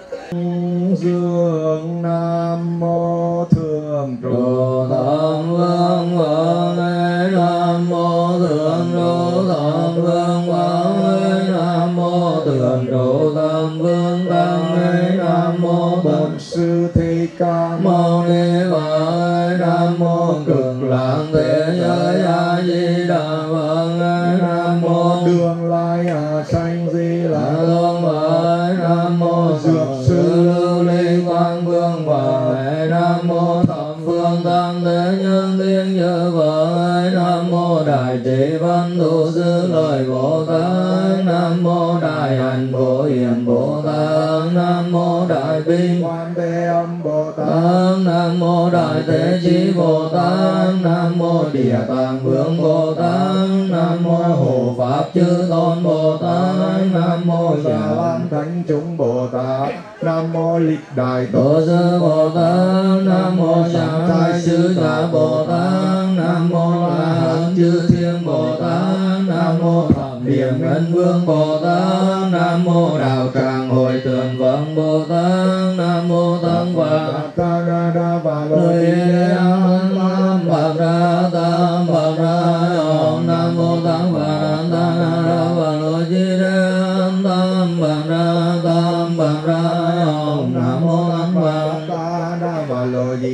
Dương Nam mô Thượng Trụ Tam Vương Quang, Nam mô Thượng Trụ Tam Vương Quang, Nam mô Thượng Trụ Tam Vương Tăng, Nam mô Bổn Sư Thích Ca Mâu Ni Phật, Nam mô Cực Lạc Thế Giới A Di Đà Phật, Nam mô Đường Lai Hà Sanh Di Lặc Tôn Phật, Nam mô Dược Sư Lưu Ly Quang Vương Phật, Nam mô Thập Phương Tam Thế Nhân Thiên Như Phật, Nam mô Đại Trí Văn Thù Sư Lợi Bồ Tát, Nam mô Đại Hạnh Phổ Hiền Bồ Tát, Nam mô Đại Bi Quan Thế Âm Bồ Tát, Nam mô Đại Thế Chí Bồ Tát, Nam mô Địa Tạng Vương Bồ Tát, Nam mô Hộ Pháp Chư Tôn Bồ Tát, Nam mô Già Lan Thánh Chúng Bồ Tát, Nam mô Lịch Đại Tổ Sư Bồ Tát, Nam mô Giảng Thái Sư Giả Bồ Tát, Nam mô La Hán Chư Thiên Bồ Tát, Nam mô Thập Điểm Ngân Vương Bồ Tát, Nam mô Đạo Tràng Hội Tượng Phật Bồ Tát, Nam mô Tăng Phật Đa Đa Bà Lô Đề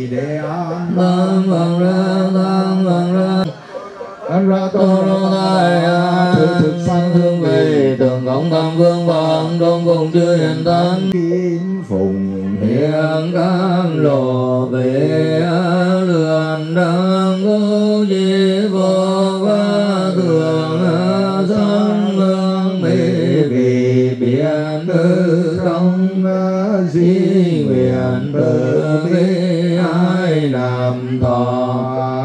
đề an tam bằng ra tam bằng ra an ra tô lô thai a thực thực sanh thương về tường cộng tam vương bằng trong cùng chư hiền thánh kim phùng hiện cam lộ về lượn đang cố di vô qua thường sanh lương mỹ vì biển tư không di nguyện từ bi ai làm thọ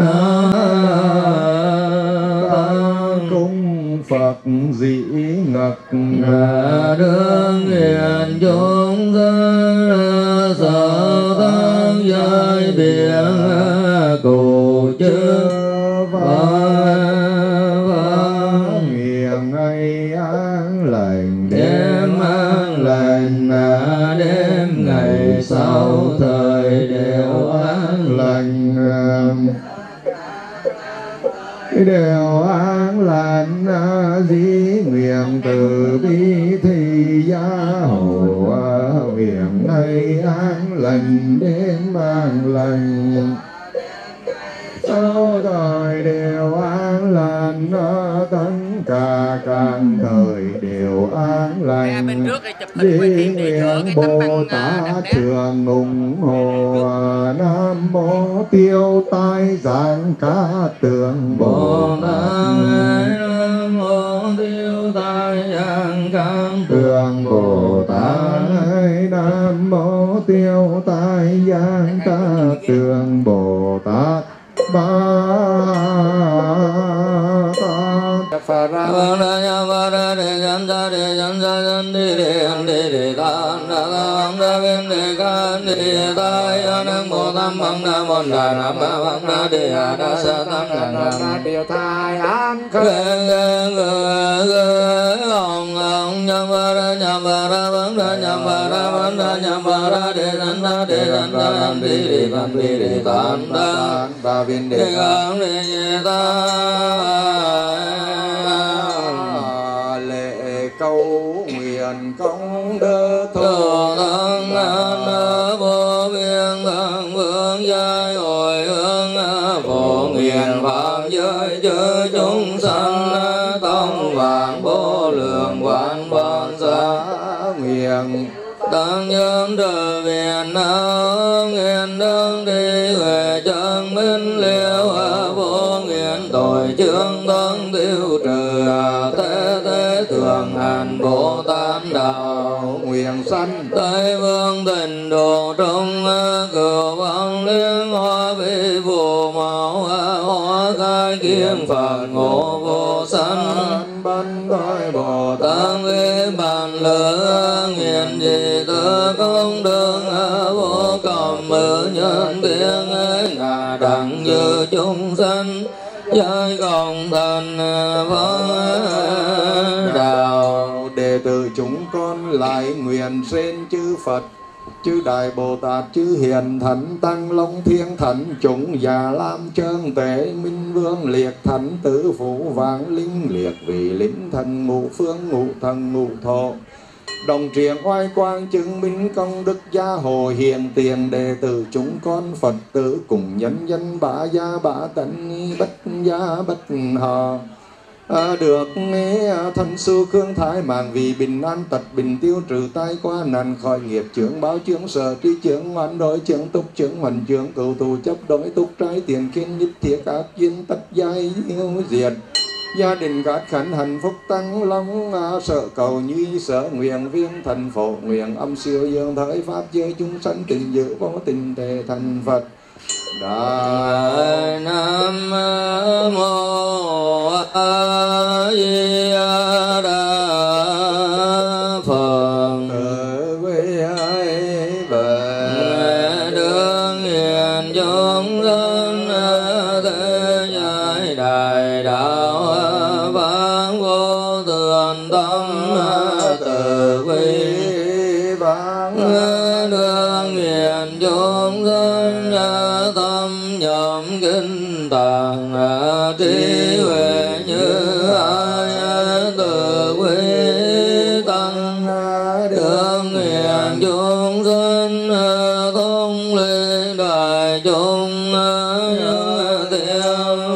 cung Phật dĩ ngật đương hiền chúng sinh sở tăng giới biển cụ chư nguyện ấy an lành đêm an lành đêm ngày sau thời đều an lành đều an lành dĩ nguyện từ bi thì gia hộ nguyện ấy an lành đến an lành sau thời đều an lành tất cả các thời đều an lành dĩ nguyện Bồ Tát thường ủng hộ Nam mô tiêu tai giảng ca tường Bồ Tát Nam mô tiêu tai giảng ca tường Bồ Tát Nam mô tiêu tai giảng ca tường Bồ Tát Ba Ta Phật Ra Vâng Ra Nha Ba Ra Đề Gan Ra Đề Gan Ra Gan Đề Đề Gan Đề Đề Ta Ra Vâng Ra Viên Đề Gan Đề Ta Nam Mô Tam Bằng Nam Mô Đà Nam Ba Vâng Ra Đề Hà Đa Sa Tam Đà Nam Điều thai an khởi Ông Ông Nham Ba Ra Nham Ba Ra Vâng Ra Nham Ba Ra Vâng Ra Nham Ba Ra Đề Gan Ra Đề Gan Ra Gan Đề Đề Gan Đề Đề Ta Đa Ba Viên Đề Đề Gan Đề Ta lệ câu nguyện công đức thọ thân an vô biên thắng vương giai hồi hướng phổ nguyện phạm giới chư chúng sanh tông vạn vô lượng quán ban xa nguyện tăng nhân trở viện nguyện đương đi huệ chân minh liêu vô nguyện tội chương tân tiêu trừ thế thế thường hành Bồ Tát đạo nguyện sanh Tây vương tình độ trung cửu văn liên hoa vi phù mẫu hoa khai kiến Phật ngộ vô sanh ban đôi Bồ Tát vi bàn lửa nguyện gì tư công đường vô cầm mơ nhân tiếng ngà đặng như chúng sanh giới cộng thành Phật đạo đệ tử chúng con lại nguyện xin chư Phật chư Đại Bồ Tát chư Hiền Thánh Tăng Long Thiên Thánh chúng già lam chân tể minh vương liệt thánh tử phụ vạn linh liệt vị lính thần ngũ phương ngũ thần ngũ thọ đồng truyền oai quang chứng minh công đức gia hộ hiện tiền đệ tử chúng con Phật tử cùng nhân dân bá gia bá tấn bất gia bất họ À, được nghe thân sư khương thái mạng vì bình an tật bình tiêu trừ tai qua nạn khỏi nghiệp chướng báo chướng sở trí chướng oán đối chướng túc chướng hoành chướng cửu thù chấp đối túc trái tiền kiên nhất thiết ác duyên tất giai yêu diệt gia đình các khánh hạnh phúc tăng long à, sợ cầu nhi sở nguyện viên thần phổ nguyện âm siêu dương thời pháp giới chúng sanh tình dự vô tình thể thành Phật. Đại Nam Mô A Di Đà Phật. Từ bi ai bề đương hiền chúng sinh thế giới đại đạo vãng vô thường tâm từ bi vãng đương hiền chúng sinh tâm nhậm kinh tạng trí huệ như ai từ quý tăng đương hiền chúng sinh thông lý đại cung những tiếng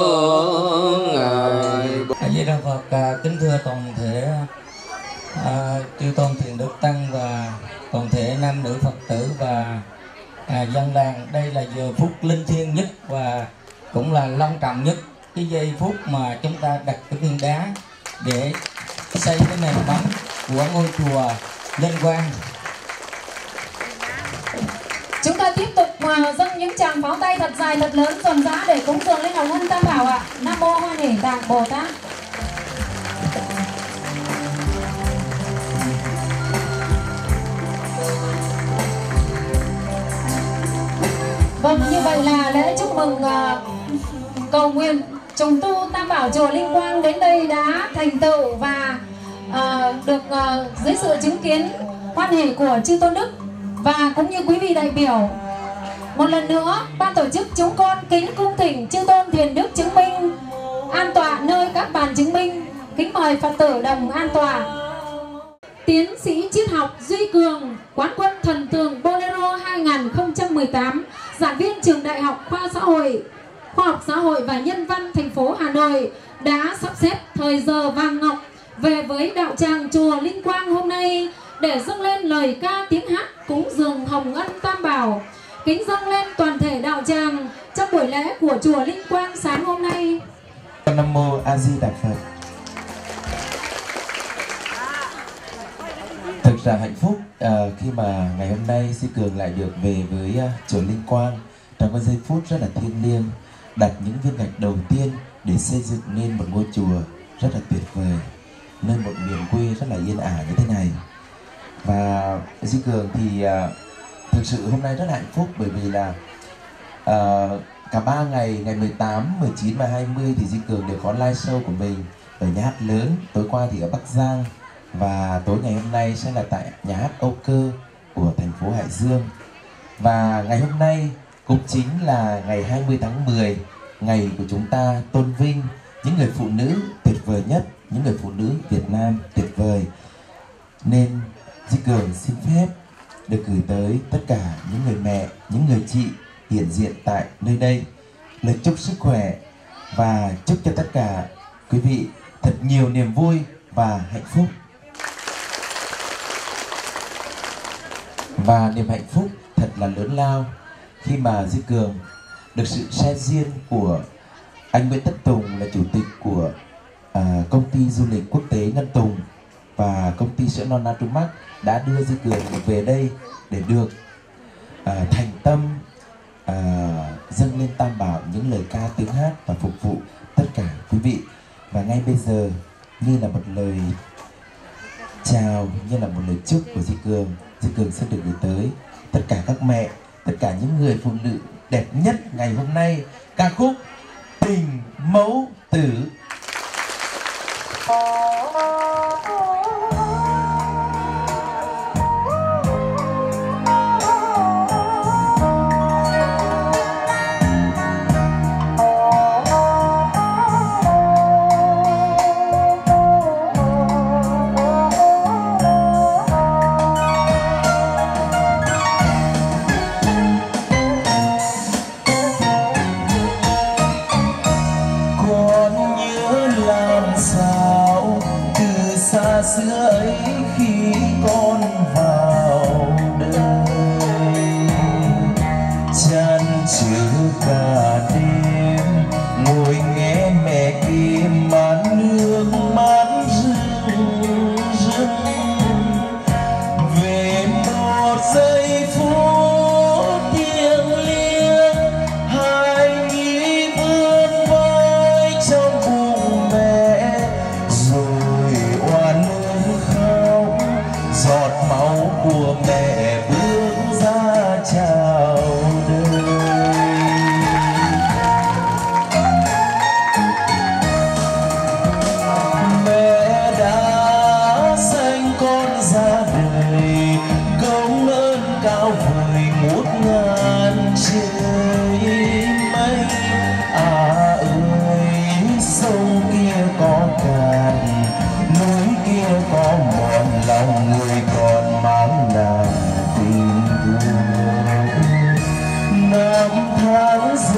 ngài. A Di Đà Phật. À, kính thưa toàn thể à, chư tôn thiền đức tăng và toàn thể nam nữ Phật tử và à, dân làng. Đây là giờ phút linh thiêng nhất và cũng là long trọng nhất, cái giây phút mà chúng ta đặt cái viên đá để xây cái nền móng của ngôi chùa Linh Quang. Chúng ta tiếp tục mà dâng những tràng pháo tay thật dài thật lớn rộn rã để cúng dường lên Hồng Ân Tam Bảo ạ. Nam mô Hoan Hỷ Tạng Bồ Tát. Vâng, như vậy là lễ chúc mừng uh, cầu nguyện trùng tu Tam Bảo chùa Linh Quang đến đây đã thành tựu và uh, được uh, dưới sự chứng kiến hoan hỷ của chư tôn đức và cũng như quý vị đại biểu. Một lần nữa, ban tổ chức chúng con kính cung thỉnh chư tôn thiền đức chứng minh an tọa nơi các bàn chứng minh. Kính mời Phật tử đồng an tọa. Tiến sĩ triết học Duy Cường, quán quân thần tượng Bolero hai không một tám, giảng viên trường Đại học Khoa Xã hội, Khoa học Xã hội và Nhân văn thành phố Hà Nội đã sắp xếp thời giờ vàng ngọc về với đạo tràng chùa Linh Quang hôm nay để dâng lên lời ca tiếng hát cúng dường Hồng Ân Tam Bảo, kính dâng lên toàn thể đạo tràng trong buổi lễ của chùa Linh Quang sáng hôm nay. Nam mô A Di Đà Phật. Thực ra hạnh phúc uh, khi mà ngày hôm nay Duy Cường lại được về với uh, chùa Linh Quang trong cái giây phút rất là thiêng liêng, đặt những viên gạch đầu tiên để xây dựng nên một ngôi chùa rất là tuyệt vời, nơi một miền quê rất là yên ả như thế này. Và Duy Cường thì uh, thực sự hôm nay rất là hạnh phúc bởi vì là uh, cả ba ngày, ngày mười tám, mười chín và hai mươi thì Duy Cường đều có live show của mình ở nhà hát lớn. Tối qua thì ở Bắc Giang và tối ngày hôm nay sẽ là tại nhà hát Âu Cơ của thành phố Hải Dương. Và ngày hôm nay cũng chính là ngày hai mươi tháng mười, ngày của chúng ta tôn vinh những người phụ nữ tuyệt vời nhất, những người phụ nữ Việt Nam tuyệt vời. Nên Duy Cường xin phép được gửi tới tất cả những người mẹ, những người chị hiện diện tại nơi đây lời chúc sức khỏe và chúc cho tất cả quý vị thật nhiều niềm vui và hạnh phúc. Và niềm hạnh phúc thật là lớn lao khi mà Duy Cường được sự share duyên của anh Nguyễn Tất Tùng là chủ tịch của uh, công ty du lịch quốc tế Ngân Tùng và công ty sữa non Natromax đã đưa Duy Cường về đây để được uh, thành tâm uh, dâng lên Tam Bảo những lời ca tiếng hát và phục vụ tất cả quý vị. Và ngay bây giờ như là một lời chào, như là một lời chúc của Duy Cường, Duy Cường sẽ được gửi tới tất cả các mẹ, tất cả những người phụ nữ đẹp nhất ngày hôm nay ca khúc Tình Mẫu Tử. Xưa ấy khi con vào đời chăn chữ cả đêm ngồi nghe mẹ kim mán nước mát rưng rưng về một giây phút thiêng liêng hai nghĩ vươn vai trong bụng mẹ rồi oan giọt máu của mẹ bước ra chào đời.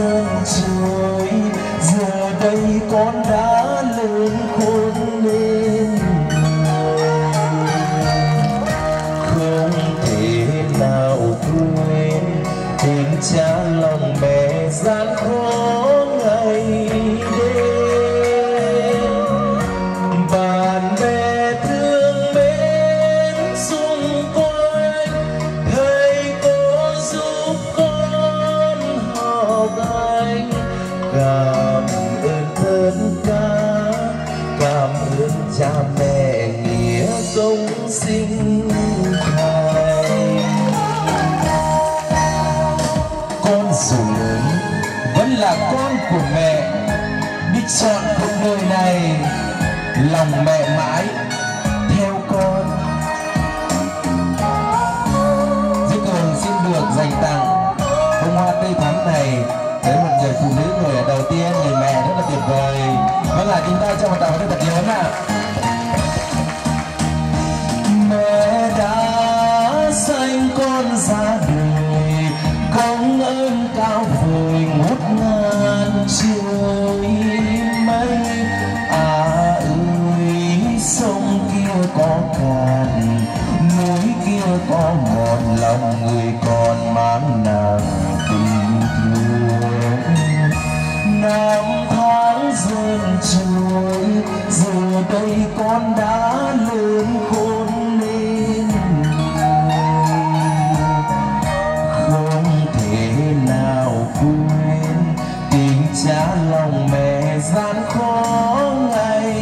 dần trôi, giờ đây con đã lớn khôn nên không thể nào quên tình cha lòng mẹ gian khó ngày đêm. Bạn bè thương mến xung quanh, thầy cô giúp con học hành. Cảm ơn tất cả, cảm ơn cha mẹ nghĩa công sinh thành. Con dù lớn vẫn là con của mẹ, đi chọn cuộc đời này lòng mẹ mãi theo con. Duy Cường xin được dành tặng bông hoa tươi thắm này tới một người phụ nữ, người đầu tiên, người mẹ rất là tuyệt vời. Vâng ạ, chúng ta cho một tràng pháo tay thật lớn ạ. Mẹ đã sinh con ra đời, công ơn cao vời ngút ngàn trời mây. À ơi, sông kia có cạn, núi kia có một lòng người còn mang nặng tình thương. Năm tháng dần trôi, giờ đây con đã lớn khôn nên không thể nào quên tình cha lòng mẹ gian khó ngày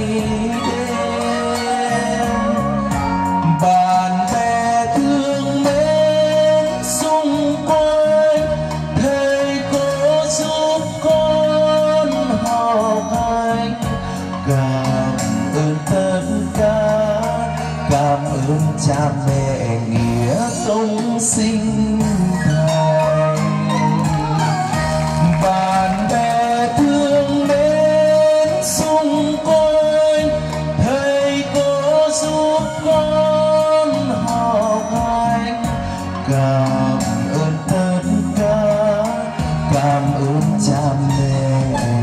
đêm. Bạn bè thương mến xung quanh, thầy cô giúp con học hành. Cảm ơn tất cả, cảm ơn cha mẹ nghĩa công sinh thành. Bạn bè thương mến xung quanh, thầy cô giúp con học hành. Cảm ơn tất cả, cảm ơn cha mẹ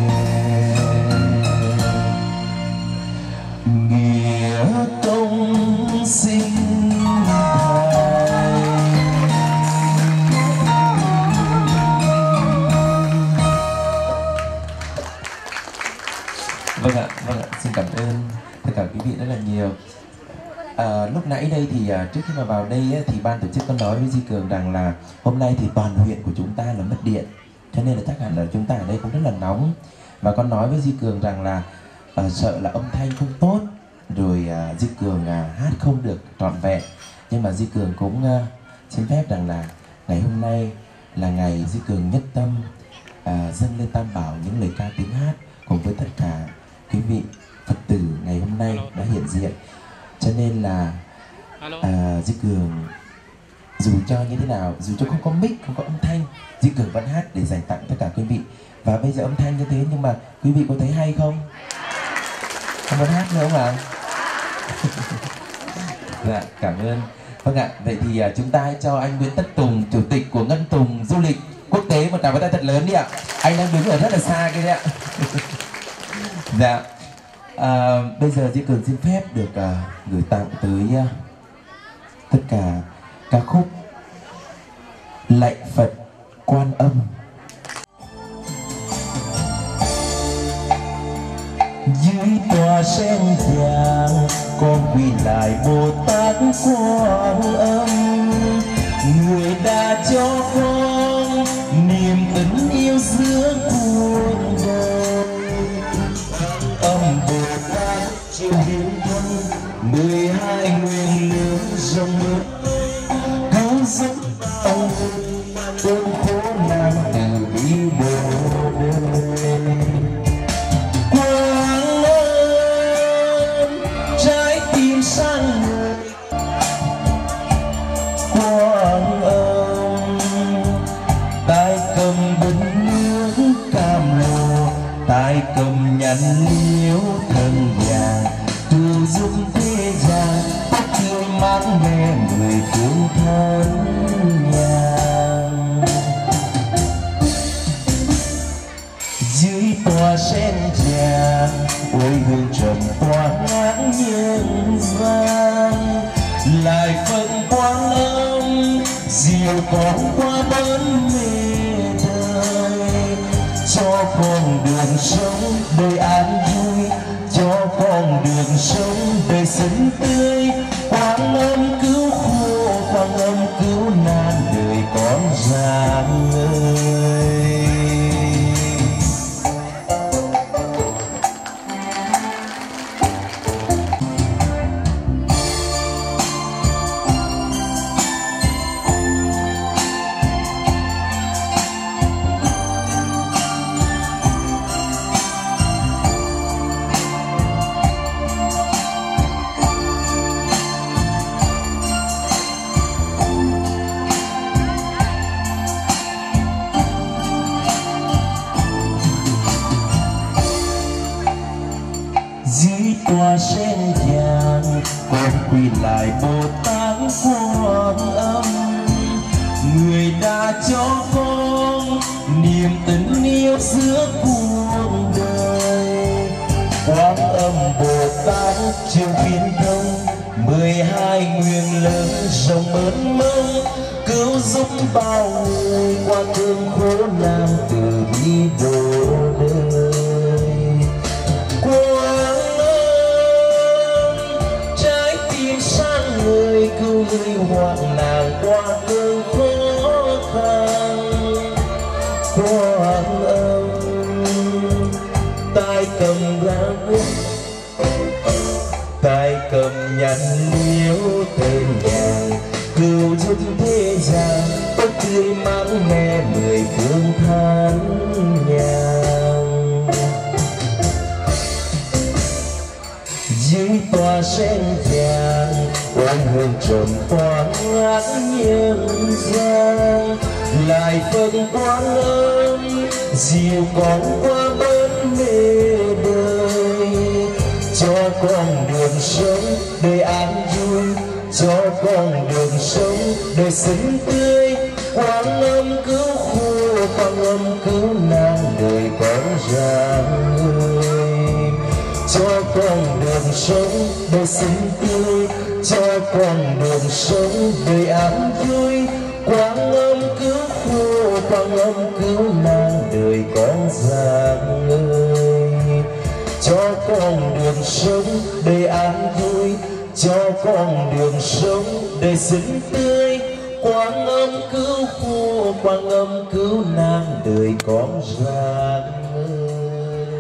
nghĩa công sinh thành. Vâng ạ, vâng ạ, xin cảm ơn tất cả quý vị rất là nhiều. À, lúc nãy đây thì à, trước khi mà vào đây á, thì ban tổ chức có nói với Duy Cường rằng là hôm nay thì toàn huyện của chúng ta là mất điện, cho nên là chắc hẳn là chúng ta ở đây cũng rất là nóng. Và con nói với Duy Cường rằng là à, sợ là âm thanh không tốt, rồi à, Duy Cường à, hát không được trọn vẹn. Nhưng mà Duy Cường cũng à, xin phép rằng là ngày hôm nay là ngày Duy Cường nhất tâm à, dâng lên Tam Bảo những lời ca tiếng hát cùng với tất cả quý vị Phật tử ngày hôm nay đã hiện diện. Cho nên là à, Duy Cường dù cho như thế nào, dù cho không có mic, không có âm thanh, Duy Cường vẫn hát để dành tặng tất cả quý vị. Và bây giờ âm thanh như thế nhưng mà quý vị có thấy hay không? Không muốn hát nữa không ạ? Dạ, cảm ơn. Vâng ạ, vậy thì uh, chúng ta hãy cho anh Nguyễn Tất Tùng, chủ tịch của Ngân Tùng Du lịch Quốc tế một tràng pháo tay thật lớn đi ạ. Anh đang đứng ở rất là xa kia đấy ạ. Dạ. À, bây giờ Duy Cường xin phép được uh, gửi tặng tới uh, tất cả ca khúc Lạy Phật Quan Âm. Dưới tòa sen vàng con quỳ lại Bồ Tát Quan Âm, người đã cho con niềm tình yêu giữa cuộc đời. Âm Bồ Tát chịu hiến thân mười hai nguyện lượng rộng lớn, cứu giúp ông tôn khổ nạn từ bi bồ đề. Quang ơn trái tim sang người, Quang ơn tay cầm bình nước cam lồ, tay cầm nhẫn liễu thân vàng, tu giúp thế gian tóc tươi mát mẻ người phương thân nhàn. tỏa sen vàng ôi hương trầm tỏa ngát nhân gian lại phận quang âm diều con qua bến mê đời cho con đường sống đời an vui cho con đường sống đời xinh tươi quang âm cứu khổ quang âm cứu nan đời con giang ơi. Tỏa sen vàng con quỳ lại Bồ Tát Quan Âm người đã cho con niềm tình yêu giữa cuộc đời. Quan Âm Bồ Tát chiều viễn thông mười hai nguyện lớn rộng mênh mông cứu giúp bao người qua thương khổ nạn từ bi độ đời. Người cứu người hoạn nạn qua cơn khó khăn. Quan Âm tay cầm găng tay cầm nhẫn liễu tên nhàng cứu giúp thế gian bất tươi mát mẻ mười phương than nhang. Dưới tòa sen vàng quang hương trầm thoáng ngát nhân gian lại phần Quan Âm dìu con qua bến mê đời cho con đường sống đời an vui cho con đường sống đời xinh tươi. Quan Âm cứu khổ Quan Âm cứu nan đời con giang ơi cho con đường sống đời xinh tươi cho con đường sống đời an vui. Quan Âm cứu khổ Quan Âm cứu nan đời con giang ơi cho con đường sống đời an vui cho con đường sống đời xinh tươi. Quan Âm cứu khổ Quan Âm cứu nan đời con giang ơi.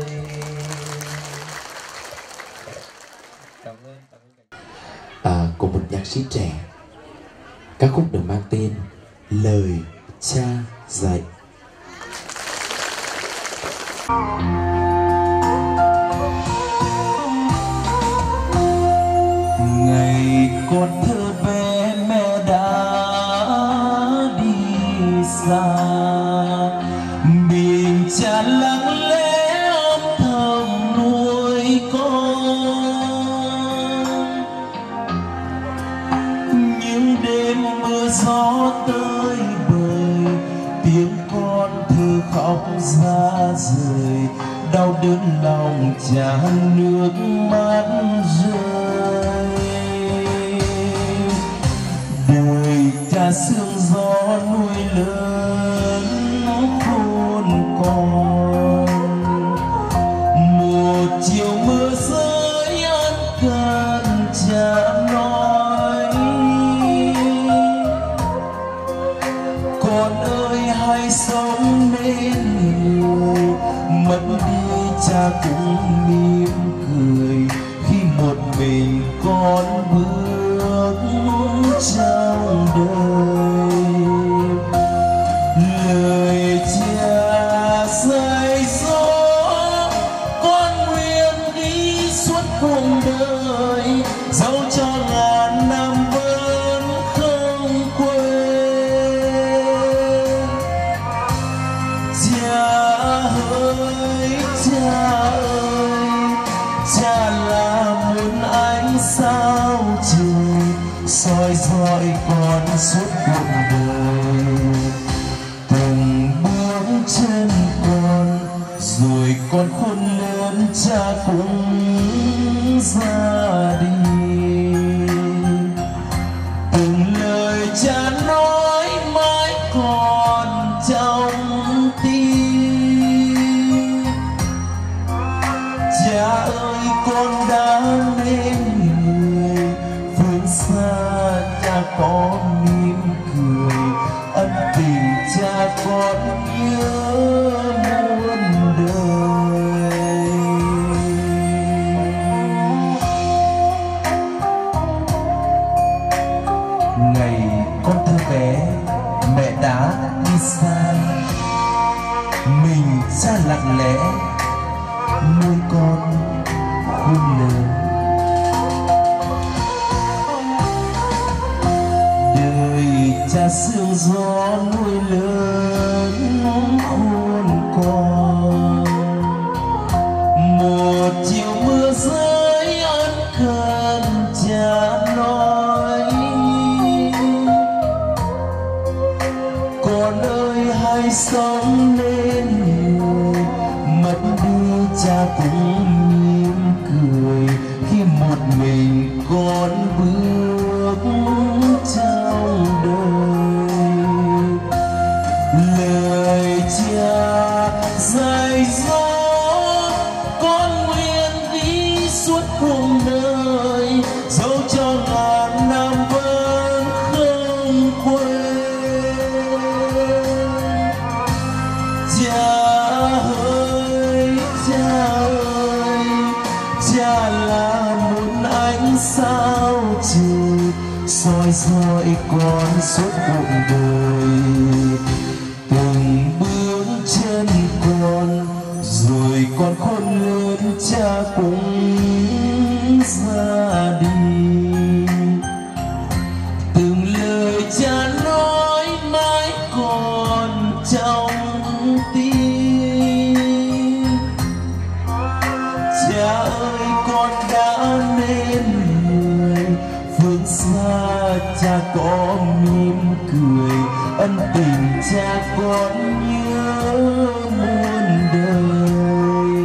À, của một nhạc sĩ trẻ, ca khúc được mang tên Lời Cha Dạy. Ngày con thơ bé mẹ đã đi xa, mình cha lặng lẽ âm thầm nuôi con. Những đêm mưa gió tới bời, tiếng con thơ khóc ra rời, đau đớn lòng cha nước mắt rơi. Đời cha sương gió nuôi lớn khôn con, một chiều mưa rơi ân cần cha nói: con ơi hãy sống nên người, mất đi cha cũng mỉm cười khi một mình con bước trong đời. Lời cha dạy dỗ con nguyện đi suốt cuộc đời, dẫu cho ngàn năm vẫn không quên. Cha ơi cha ơi, cha là một ánh sao trời soi dọi con suốt cuộc đời. Từng bước chân con rồi con khôn lớn cha cũng ra đi. Từng lời cha nói mãi còn trong tim. Cha ơi con đã nên người, phương xa cha có mỉm cười, ân tình cha con nhớ muôn đời. Ngày con thơ bé mẹ đã đi xa, mình cha lặng lẽ nuôi con khôn lớn. Đời cha sương gió nuôi lớn khôn con. Một chiều mưa rơi ân cần cha nói, con ơi hãy sống nên người, mất đi cha cũng mỉm cười khi một mình con bước trong đời. Lời cha dạy dỗ con nguyện ghi suốt cuộc đời, dẫu cho ngàn năm vẫn không quên. Cha ơi, cha ơi, cha là một ánh sao trời soi soi con suốt cuộc đời. Từng bước chân con rồi con khôn lớn cha cũng ra đi. Từng lời cha nói mãi còn trong tim. Cha ơi con đã nên người, phương xa cha có mỉm cười, ân tình cha con nhớ muôn đời.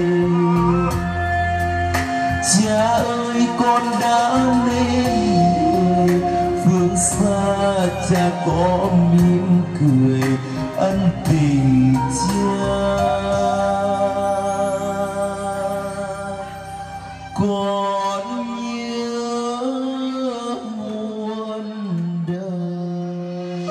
Cha ơi con đã nên người, phương xa cha có mỉm cười, ân tình cha con nhớ muôn đời.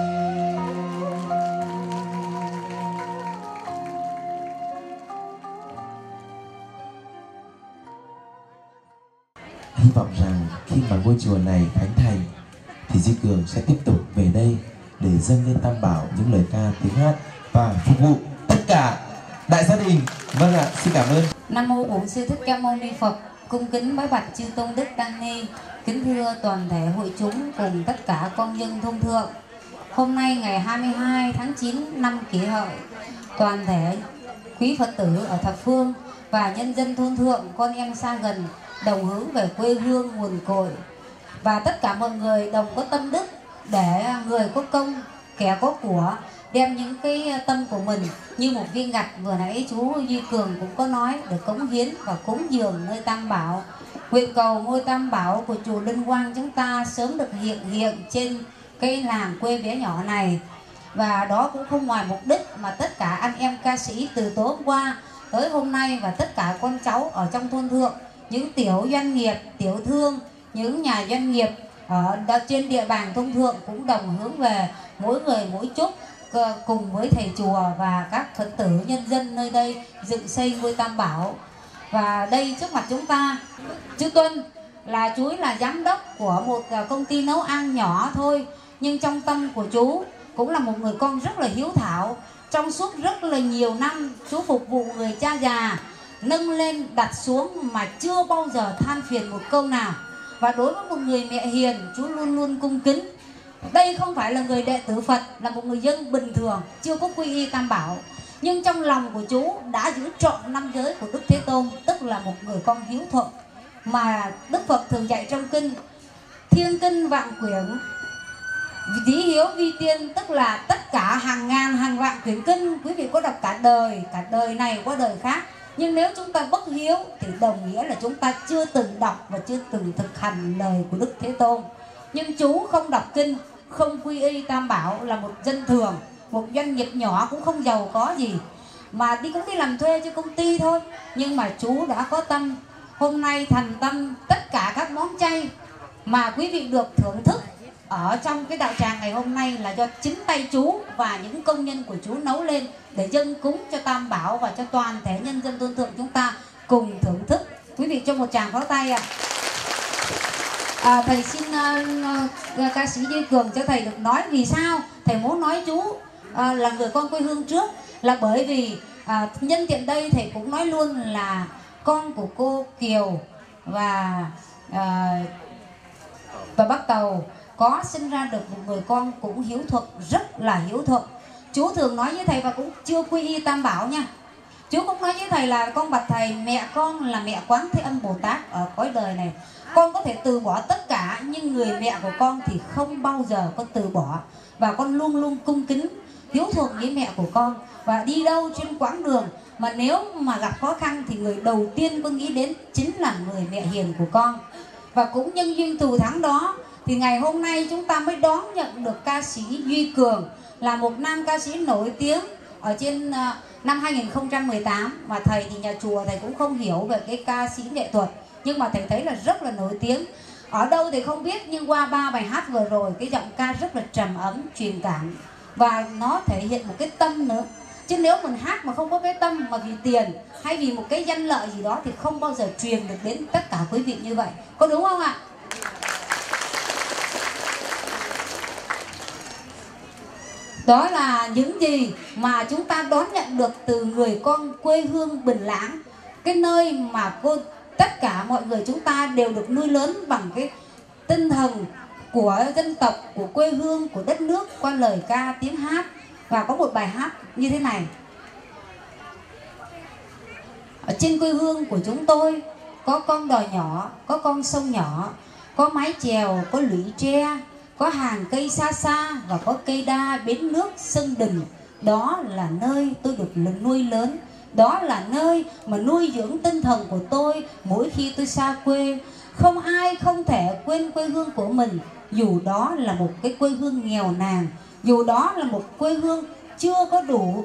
Hy vọng rằng khi mà ngôi chùa này khánh thành thì Duy Cường sẽ tiếp tục về đây để dâng lên Tam Bảo những lời ca tiếng hát và phục vụ tất cả đại gia đình. Vâng ạ, xin cảm ơn. Nam mô Bổn Sư Thích Ca Mâu Ni Phật. Cung kính bái bạch chư tôn đức tăng ni, kính thưa toàn thể hội chúng cùng tất cả con dân thôn thượng. Hôm nay ngày hai mươi hai tháng chín năm Kỷ Hợi, toàn thể quý Phật tử ở thập phương và nhân dân thôn thượng, con em xa gần đồng hướng về quê hương nguồn cội, và tất cả mọi người đồng có tâm đức để người có công kẻ có của đem những cái tâm của mình như một viên gạch vừa nãy chú Duy Cường cũng có nói, được cống hiến và cúng dường nơi Tam Bảo. Nguyện cầu ngôi Tam Bảo của chùa Linh Quang chúng ta sớm được hiện hiện trên cái làng quê bé nhỏ này. Và đó cũng không ngoài mục đích mà tất cả anh em ca sĩ từ tối hôm qua tới hôm nay và tất cả con cháu ở trong thôn thượng, những tiểu doanh nghiệp, tiểu thương, những nhà doanh nghiệp ở trên địa bàn thôn thượng cũng đồng hướng về mỗi người mỗi chút, cùng với thầy chùa và các Phật tử nhân dân nơi đây dựng xây ngôi Tam Bảo. Và đây trước mặt chúng ta, chú Tuân là chú là giám đốc của một công ty nấu ăn nhỏ thôi, nhưng trong tâm của chú cũng là một người con rất là hiếu thảo. Trong suốt rất là nhiều năm chú phục vụ người cha già, nâng lên đặt xuống mà chưa bao giờ than phiền một câu nào. Và đối với một người mẹ hiền, chú luôn luôn cung kính. Đây không phải là người đệ tử Phật, là một người dân bình thường, chưa có quy y Tam Bảo, nhưng trong lòng của chú đã giữ trọn năm giới của Đức Thế Tôn, tức là một người con hiếu thuận. Mà Đức Phật thường dạy trong kinh Thiên Kinh Vạn Quyển, Tí hiếu vi tiên tức là tất cả hàng ngàn hàng vạn quyển kinh quý vị có đọc cả đời, cả đời này qua đời khác. Nhưng nếu chúng ta bất hiếu thì đồng nghĩa là chúng ta chưa từng đọc và chưa từng thực hành lời của Đức Thế Tôn. Nhưng chú không đọc kinh, không quy y Tam Bảo, là một dân thường, một doanh nghiệp nhỏ cũng không giàu có gì, mà đi cũng đi làm thuê cho công ty thôi. Nhưng mà chú đã có tâm, hôm nay thành tâm tất cả các món chay mà quý vị được thưởng thức ở trong cái đạo tràng ngày hôm nay là do chính tay chú và những công nhân của chú nấu lên để dâng cúng cho Tam Bảo và cho toàn thể nhân dân tôn thượng chúng ta cùng thưởng thức. Quý vị cho một tràng pháo tay ạ. À. À, thầy xin uh, uh, ca sĩ Duy Cường cho thầy được nói vì sao thầy muốn nói chú uh, là người con quê hương trước, là bởi vì uh, nhân tiện đây thầy cũng nói luôn là con của cô Kiều và uh, và bác Tàu có sinh ra được một người con cũng hiếu thuận, rất là hiếu thuận. Chú thường nói với thầy và cũng chưa quy y Tam Bảo nha. Chú cũng nói với thầy là con bạch thầy, mẹ con là mẹ Quán Thế Âm Bồ Tát ở cõi đời này. Con có thể từ bỏ tất cả, nhưng người mẹ của con thì không bao giờ có từ bỏ. Và con luôn luôn cung kính, hiếu thuận với mẹ của con. Và đi đâu trên quãng đường mà nếu mà gặp khó khăn thì người đầu tiên con nghĩ đến chính là người mẹ hiền của con. Và cũng nhân duyên thù thắng đó thì ngày hôm nay chúng ta mới đón nhận được ca sĩ Duy Cường, là một nam ca sĩ nổi tiếng ở trên uh, năm hai nghìn không trăm mười tám. Mà thầy thì nhà chùa thầy cũng không hiểu về cái ca sĩ nghệ thuật, nhưng mà thầy thấy là rất là nổi tiếng. Ở đâu thì không biết, nhưng qua ba bài hát vừa rồi cái giọng ca rất là trầm ấm, truyền cảm, và nó thể hiện một cái tâm nữa. Chứ nếu mình hát mà không có cái tâm, mà vì tiền hay vì một cái danh lợi gì đó thì không bao giờ truyền được đến tất cả quý vị như vậy. Có đúng không ạ? Đó là những gì mà chúng ta đón nhận được từ người con quê hương Bình Lãng, cái nơi mà cô tất cả mọi người chúng ta đều được nuôi lớn bằng cái tinh thần của dân tộc, của quê hương, của đất nước qua lời ca tiếng hát. Và có một bài hát như thế này: ở trên quê hương của chúng tôi có con đò nhỏ, có con sông nhỏ, có mái chèo, có lũy tre, có hàng cây xa xa và có cây đa, bến nước, sân đình. Đó là nơi tôi được nuôi lớn. Đó là nơi mà nuôi dưỡng tinh thần của tôi mỗi khi tôi xa quê. Không ai không thể quên quê hương của mình, dù đó là một cái quê hương nghèo nàn, dù đó là một quê hương chưa có đủ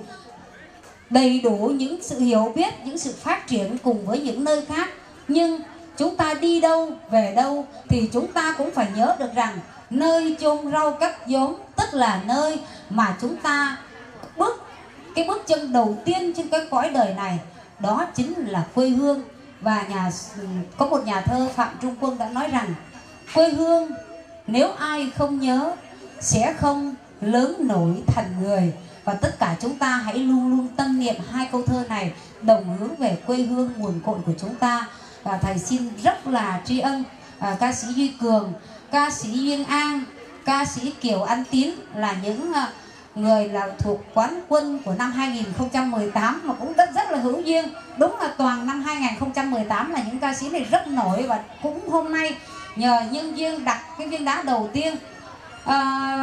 đầy đủ những sự hiểu biết, những sự phát triển cùng với những nơi khác. Nhưng chúng ta đi đâu, về đâu thì chúng ta cũng phải nhớ được rằng nơi chôn rau cắt vốn, tức là nơi mà chúng ta bước cái bước chân đầu tiên trên cái cõi đời này, đó chính là quê hương. Và nhà có một nhà thơ Phạm Trung Quân đã nói rằng quê hương nếu ai không nhớ sẽ không lớn nổi thành người. Và tất cả chúng ta hãy luôn luôn tâm niệm hai câu thơ này, đồng hướng về quê hương nguồn cội của chúng ta. Và thầy xin rất là tri ân à, ca sĩ Duy Cường, ca sĩ Duyên An, ca sĩ Kiều Anh Tín là những à, người là thuộc quán quân của năm hai nghìn không trăm mười tám mà cũng rất rất là hữu duyên. Đúng là toàn năm hai nghìn không trăm mười tám là những ca sĩ này rất nổi, và cũng hôm nay nhờ nhân duyên đặt cái viên đá đầu tiên à,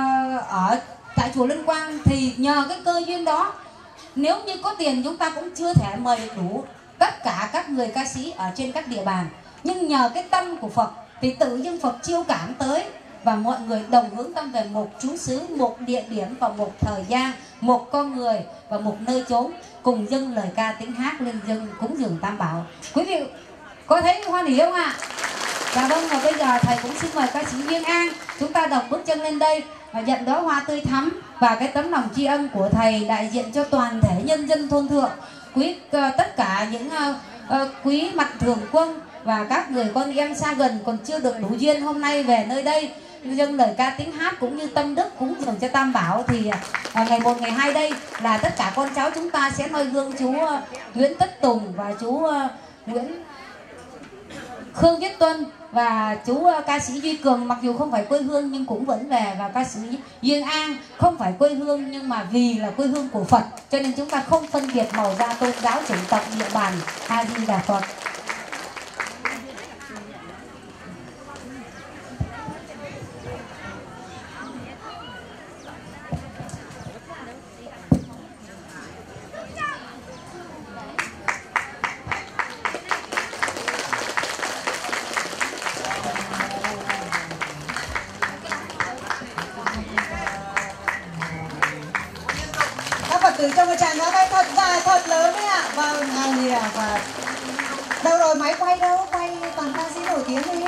ở tại chùa Linh Quang, thì nhờ cái cơ duyên đó, nếu như có tiền chúng ta cũng chưa thể mời được đủ tất cả các người ca sĩ ở trên các địa bàn. Nhưng nhờ cái tâm của Phật thì tự dưng Phật chiêu cảm tới, và mọi người đồng hướng tâm về một trú xứ, một địa điểm và một thời gian, một con người và một nơi chốn, cùng dâng lời ca tiếng hát lên dâng cúng dường Tam Bảo. Quý vị có thấy hoan hỉ không ạ? Dạ vâng, và bây giờ thầy cũng xin mời ca sĩ Duyên An chúng ta đồng bước chân lên đây và nhận đóa hoa tươi thắm và cái tấm lòng tri ân của thầy đại diện cho toàn thể nhân dân thôn thượng, quý uh, tất cả những uh, uh, quý mạnh thường quân và các người con em xa gần còn chưa được đủ duyên hôm nay về nơi đây dâng lời ca tiếng hát cũng như tâm đức cúng dường cho Tam Bảo. Thì uh, ngày một ngày hai đây là tất cả con cháu chúng ta sẽ noi gương chú uh, Nguyễn Tất Tùng và chú uh, Nguyễn Khương Viết Tuân và chú uh, ca sĩ Duy Cường, mặc dù không phải quê hương nhưng cũng vẫn về, và ca sĩ Duyên An không phải quê hương nhưng mà vì là quê hương của Phật cho nên chúng ta không phân biệt màu da, tôn giáo, chủng tộc, địa bàn. A Di Đà Phật. nó đây thật dài, thật lớn đấy ạ. Vâng, ngài lìa và đâu rồi, máy quay đâu, quay toàn ca sĩ nổi tiếng đi.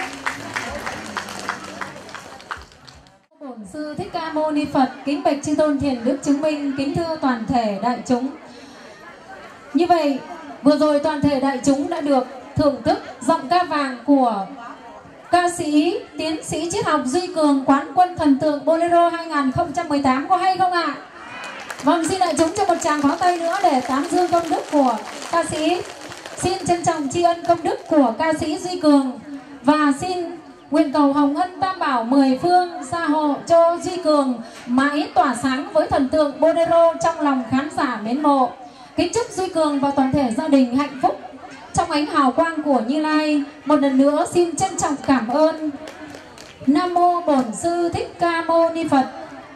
Bổn sư Thích Ca Mâu Ni Phật, kính bạch chư tôn thiền đức chứng minh, kính thưa toàn thể đại chúng. Như vậy, vừa rồi toàn thể đại chúng đã được thưởng thức giọng ca vàng của ca sĩ, tiến sĩ triết học Duy Cường, quán quân thần tượng Bolero hai không một tám. Có hay không ạ? À? Vâng, xin đại chúng cho một tràng pháo tay nữa để tán dương công đức của ca sĩ. Xin trân trọng tri ân công đức của ca sĩ Duy Cường và xin nguyện cầu hồng ân tam bảo mười phương gia hộ cho Duy Cường mãi tỏa sáng với thần tượng Bolero trong lòng khán giả mến mộ. Kính chúc Duy Cường và toàn thể gia đình hạnh phúc trong ánh hào quang của Như Lai. Một lần nữa xin trân trọng cảm ơn. Nam mô Bổn Sư Thích Ca Mâu Ni Phật.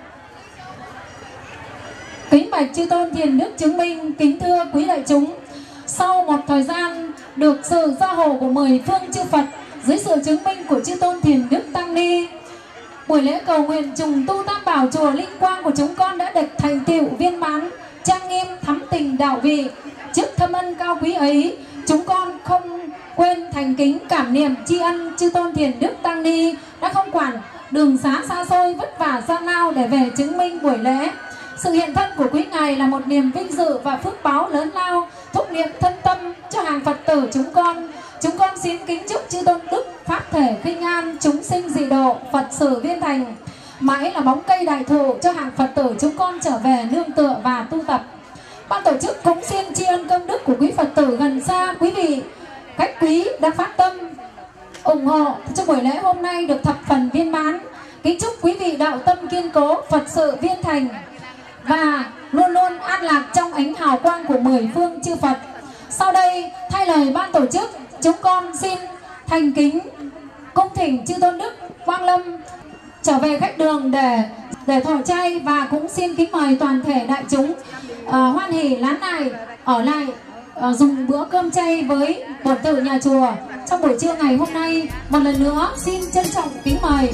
Kính bạch chư tôn thiền đức chứng minh, kính thưa quý đại chúng. Sau một thời gian được sự gia hộ của mười phương chư Phật dưới sự chứng minh của chư tôn thiền đức tăng ni, buổi lễ cầu nguyện trùng tu tam bảo chùa Linh Quang của chúng con đã được thành tựu viên mãn, trang nghiêm, thắm tình đạo vị. Trước thâm ân cao quý ấy, chúng con không quên thành kính cảm niệm tri ân chư tôn thiền đức tăng ni đã không quản đường xá xa xôi vất vả gian lao để về chứng minh buổi lễ. Sự hiện thân của quý ngài là một niềm vinh dự và phước báo lớn lao, thúc niệm thân tâm cho hàng Phật tử chúng con. Chúng con xin kính chúc chư tôn đức pháp thể khinh an, chúng sinh dị độ, Phật sự viên thành, mãi là bóng cây đại thụ cho hàng Phật tử chúng con trở về nương tựa và tu tập. Ban tổ chức cũng xin tri ân công đức của quý Phật tử gần xa, quý vị khách quý đã phát tâm ủng hộ cho buổi lễ hôm nay được thập phần viên mãn. Kính chúc quý vị đạo tâm kiên cố, Phật sự viên thành và luôn luôn an lạc trong ánh hào quang của mười phương chư Phật. Sau đây thay lời ban tổ chức, chúng con xin thành kính cung thỉnh chư tôn đức Quang Lâm trở về khách đường để để thọ chay, và cũng xin kính mời toàn thể đại chúng uh, hoan hỉ lán này ở lại uh, dùng bữa cơm chay với bổn tự nhà chùa trong buổi trưa ngày hôm nay. Một lần nữa xin trân trọng kính mời.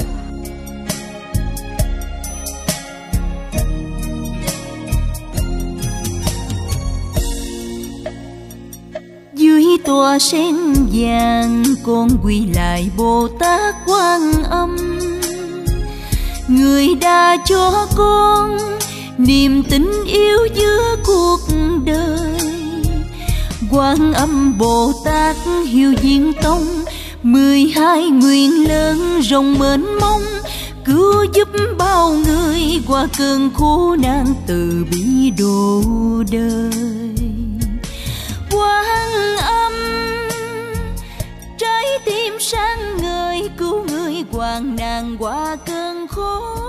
Dưới tòa sen vàng con quỳ lại Bồ Tát Quan Âm, người đã cho con niềm tình yêu giữa cuộc đời. Quan Âm Bồ Tát Hiếu Diên Tông, mười hai nguyện lớn rộng mênh mông, cứu giúp bao người qua cơn khổ nạn, từ bi độ đời. Quan Âm trái tim sáng ngời, cứu người hoạn nạn qua cơn khổ.